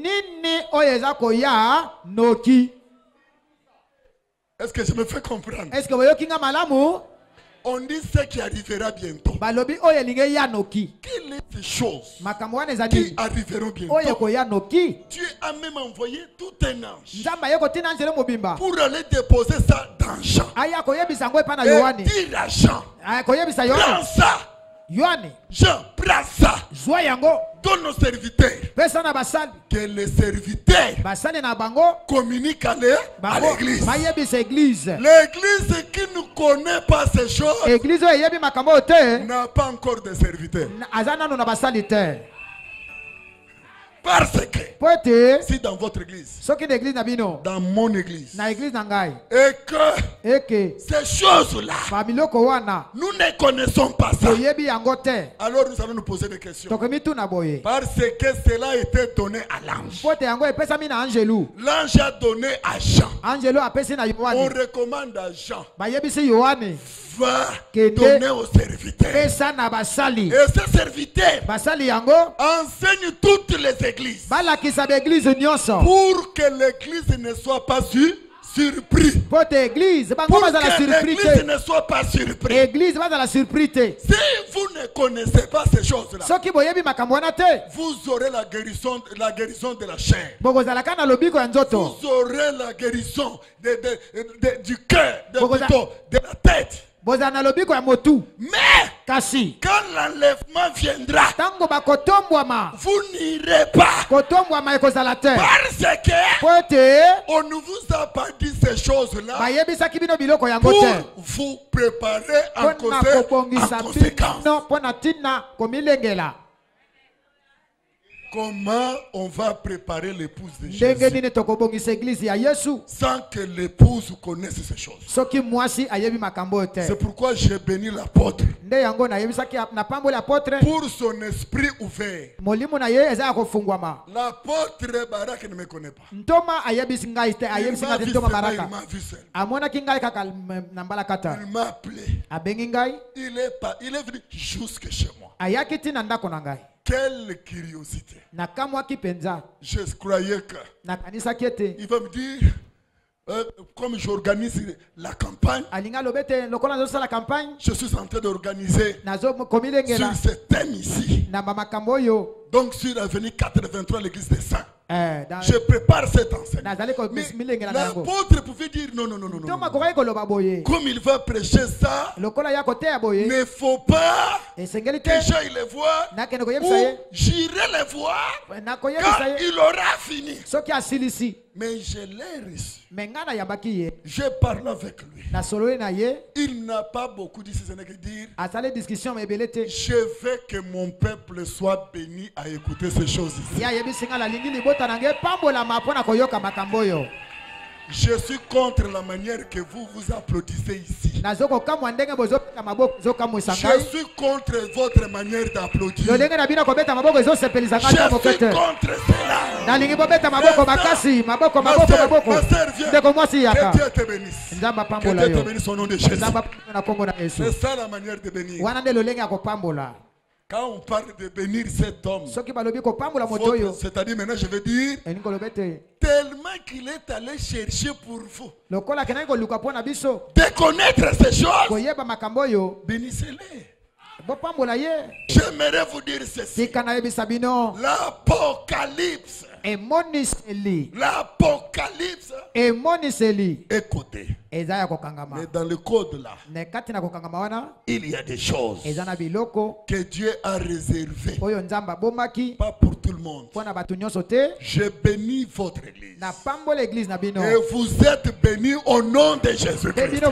Est-ce que je me fais comprendre? On dit ce qui arrivera bientôt. Quelles sont ces choses qui arriveront bientôt? Dieu a même envoyé tout un ange pour aller déposer ça dans Jean. Et dire à Jean, prends ça. Jean, prends ça. Donne nos serviteurs. Que les serviteurs communiquent à l'église. L'église qui ne connaît pas ces choses n'a pas encore de serviteurs. Parce que Si dans votre église, dans mon église, et que ces choses-là, nous ne connaissons pas ça, alors nous allons nous poser des questions. Parce que cela a été donné à l'ange. L'ange a donné à Jean. On recommande à Jean, va donner aux serviteurs. Et ces serviteurs enseignent toutes les églises pour que l'église ne soit pas sûre. Surpris. Pour que l'église ne soit pas surpris. Si vous ne connaissez pas ces choses-là, vous aurez la guérison, la guérison de la chair. Vous aurez la guérison de, de, de, du cœur, de, de la tête. Mais quand l'enlèvement viendra, vous n'irez pas. Parce que on ne vous a pas dit ces choses-là pour vous préparer en conséquence. Comment on va préparer l'épouse de Jésus sans que l'épouse connaisse ces choses? C'est pourquoi j'ai béni l'apôtre pour son esprit ouvert. L'apôtre Barak ne me connaît pas. Il m'a vu seul. Il m'a appelé. Il est, pas, il est venu jusque chez moi. Quelle curiosité. Je croyais que il va me dire, euh, comme j'organise la campagne, je suis en train d'organiser sur ce thème ici. Donc sur l'avenue quatre-vingt-trois, l'église des saints. Je prépare cet enseignement. Mais l'apôtre pouvait dire non, non, non, non, non. Comme il va prêcher ça, il ne faut pas que j'aille le voir ou j'irai le voir quand il aura fini. Mais je l'ai reçu. Je parle avec lui. Il n'a pas beaucoup dit, ce n'est que dire je veux que mon peuple soit béni à écouter ces choses ici. Je suis contre la manière que vous vous applaudissez ici. Je suis contre votre manière d'applaudir. Je suis contre cela. Ma sœur, viens. Que Dieu te bénisse. Que Dieu te bénisse au nom de Jésus. C'est ça la manière de bénir. Quand on parle de bénir cet homme, c'est-à-dire maintenant je veux dire, tellement qu'il est allé chercher pour vous de connaître ces choses, bénissez-les. J'aimerais vous dire ceci. L'Apocalypse. L'Apocalypse. Écoutez. Mais dans le code là, il y a des choses que Dieu a réservées. Pas pour tout le monde. Je bénis votre église. Et vous êtes bénis au nom de Jésus-Christ.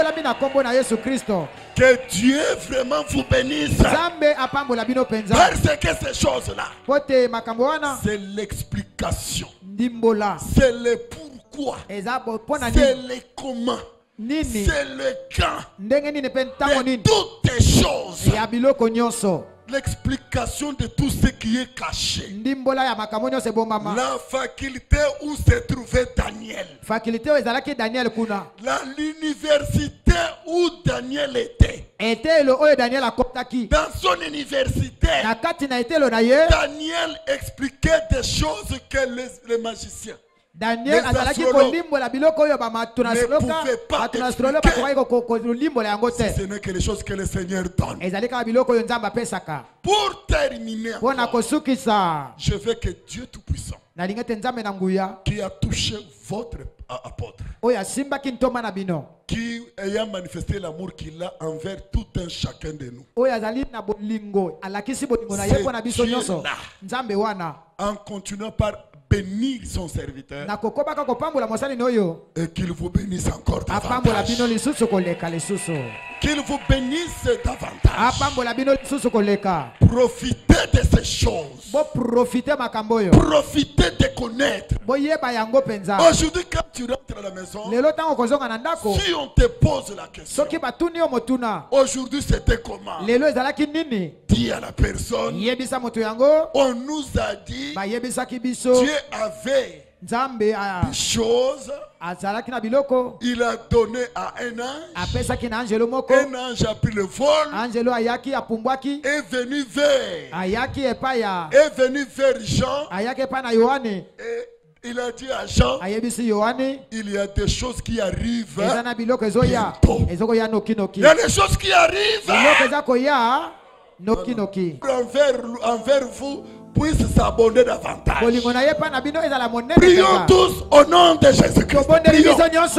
Que Dieu vraiment vous bénisse. Parce que ces choses-là, c'est l'explication. C'est le pourquoi. C'est le comment. C'est le quand. De toutes les choses. L'explication de tout ce qui est caché. La faculté où se trouvait Daniel. L'université où Daniel était. Dans son université, Daniel expliquait des choses que les, les magiciens, Daniel azalaki kolimbola biloko oyo ba matunasoloka matunasoloka kwa kolimbola yango te. Ce n'est que les choses que le Seigneur donne. Ezali ka biloko oyo Nzambe apesaka. Pour terminer, pona kosukisa, je veux que Dieu Tout-Puissant, nalingete Nzambe na nguya, qui a touché votre apôtre, oya simba kintoma na bino, qui ayant manifesté l'amour qu'il a envers tout un chacun de nous, oya zali na bolingo alakisi bolingo na yeko na biso nyonso, Nzambe wana, en continuant par bénir son serviteur, et qu'il vous bénisse encore davantage. Qu'il vous bénisse davantage. Profitez de ces choses. Profitez de connaître. Aujourd'hui, quand tu rentres à la maison, si on te pose la question, aujourd'hui c'était comment? Dis à la personne, on nous a dit, Dieu avait des choses, il a donné à un ange, un ange a pris le vol, est venu vers, est venu vers Jean, et il a dit à Jean, il y a des choses qui arrivent bientôt. Il y a des choses qui arrivent envers, envers vous, puisse s'abonner davantage. Prions tous au nom de Jésus-Christ. Prions.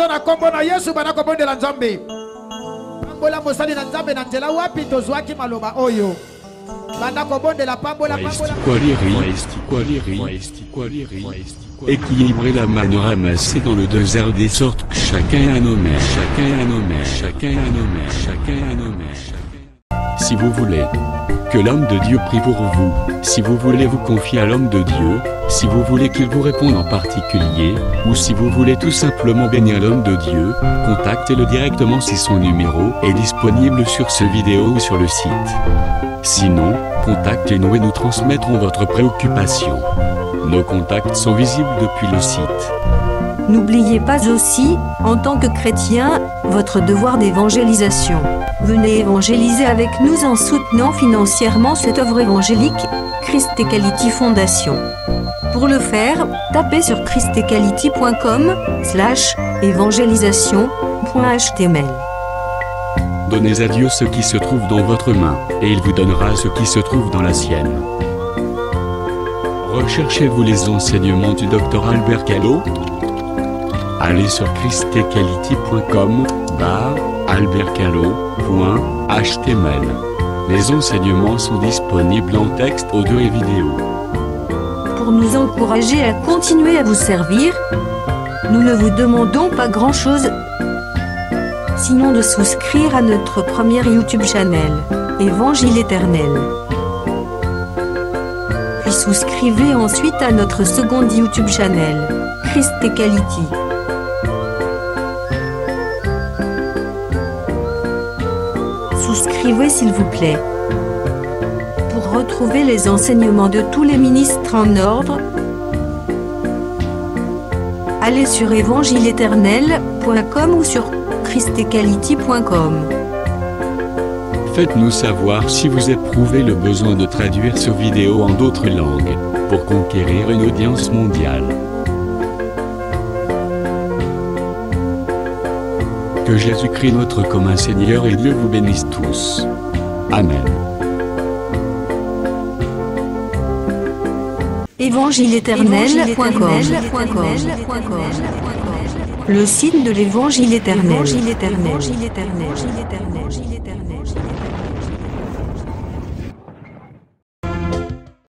Équilibrer la manne ramassée dans le désert des sortes que chacun a nommé, chacun a nommé, chacun a nommé, chacun a nommé. Si vous voulez que l'homme de Dieu prie pour vous, si vous voulez vous confier à l'homme de Dieu, si vous voulez qu'il vous réponde en particulier, ou si vous voulez tout simplement bénir l'homme de Dieu, contactez-le directement si son numéro est disponible sur ce vidéo ou sur le site. Sinon, contactez-nous et nous transmettrons votre préoccupation. Nos contacts sont visibles depuis le site. N'oubliez pas aussi, en tant que chrétien, votre devoir d'évangélisation. Venez évangéliser avec nous en soutenant financièrement cette œuvre évangélique, Christ Equality Fondation. Pour le faire, tapez sur christ equality point com slash évangélisation point h t m l. Donnez à Dieu ce qui se trouve dans votre main, et il vous donnera ce qui se trouve dans la sienne. Recherchez-vous les enseignements du docteur Albert Callot? Allez sur christ equality point com barre albert callot point h t m l. Les enseignements sont disponibles en texte, audio et vidéo. Pour nous encourager à continuer à vous servir, nous ne vous demandons pas grand-chose, sinon de souscrire à notre première YouTube channel, Évangile éternel. Puis souscrivez ensuite à notre seconde YouTube channel, Christ Equality. Souscrivez s'il vous plaît. Pour retrouver les enseignements de tous les ministres en ordre, allez sur évangile éternel point com ou sur christ equality point com. Faites-nous savoir si vous éprouvez le besoin de traduire ce vidéo en d'autres langues, pour conquérir une audience mondiale. Que Jésus-Christ notre commun Seigneur et Dieu vous bénisse tous. Amen. évangile éternel point com. Le site de l'Évangile éternel.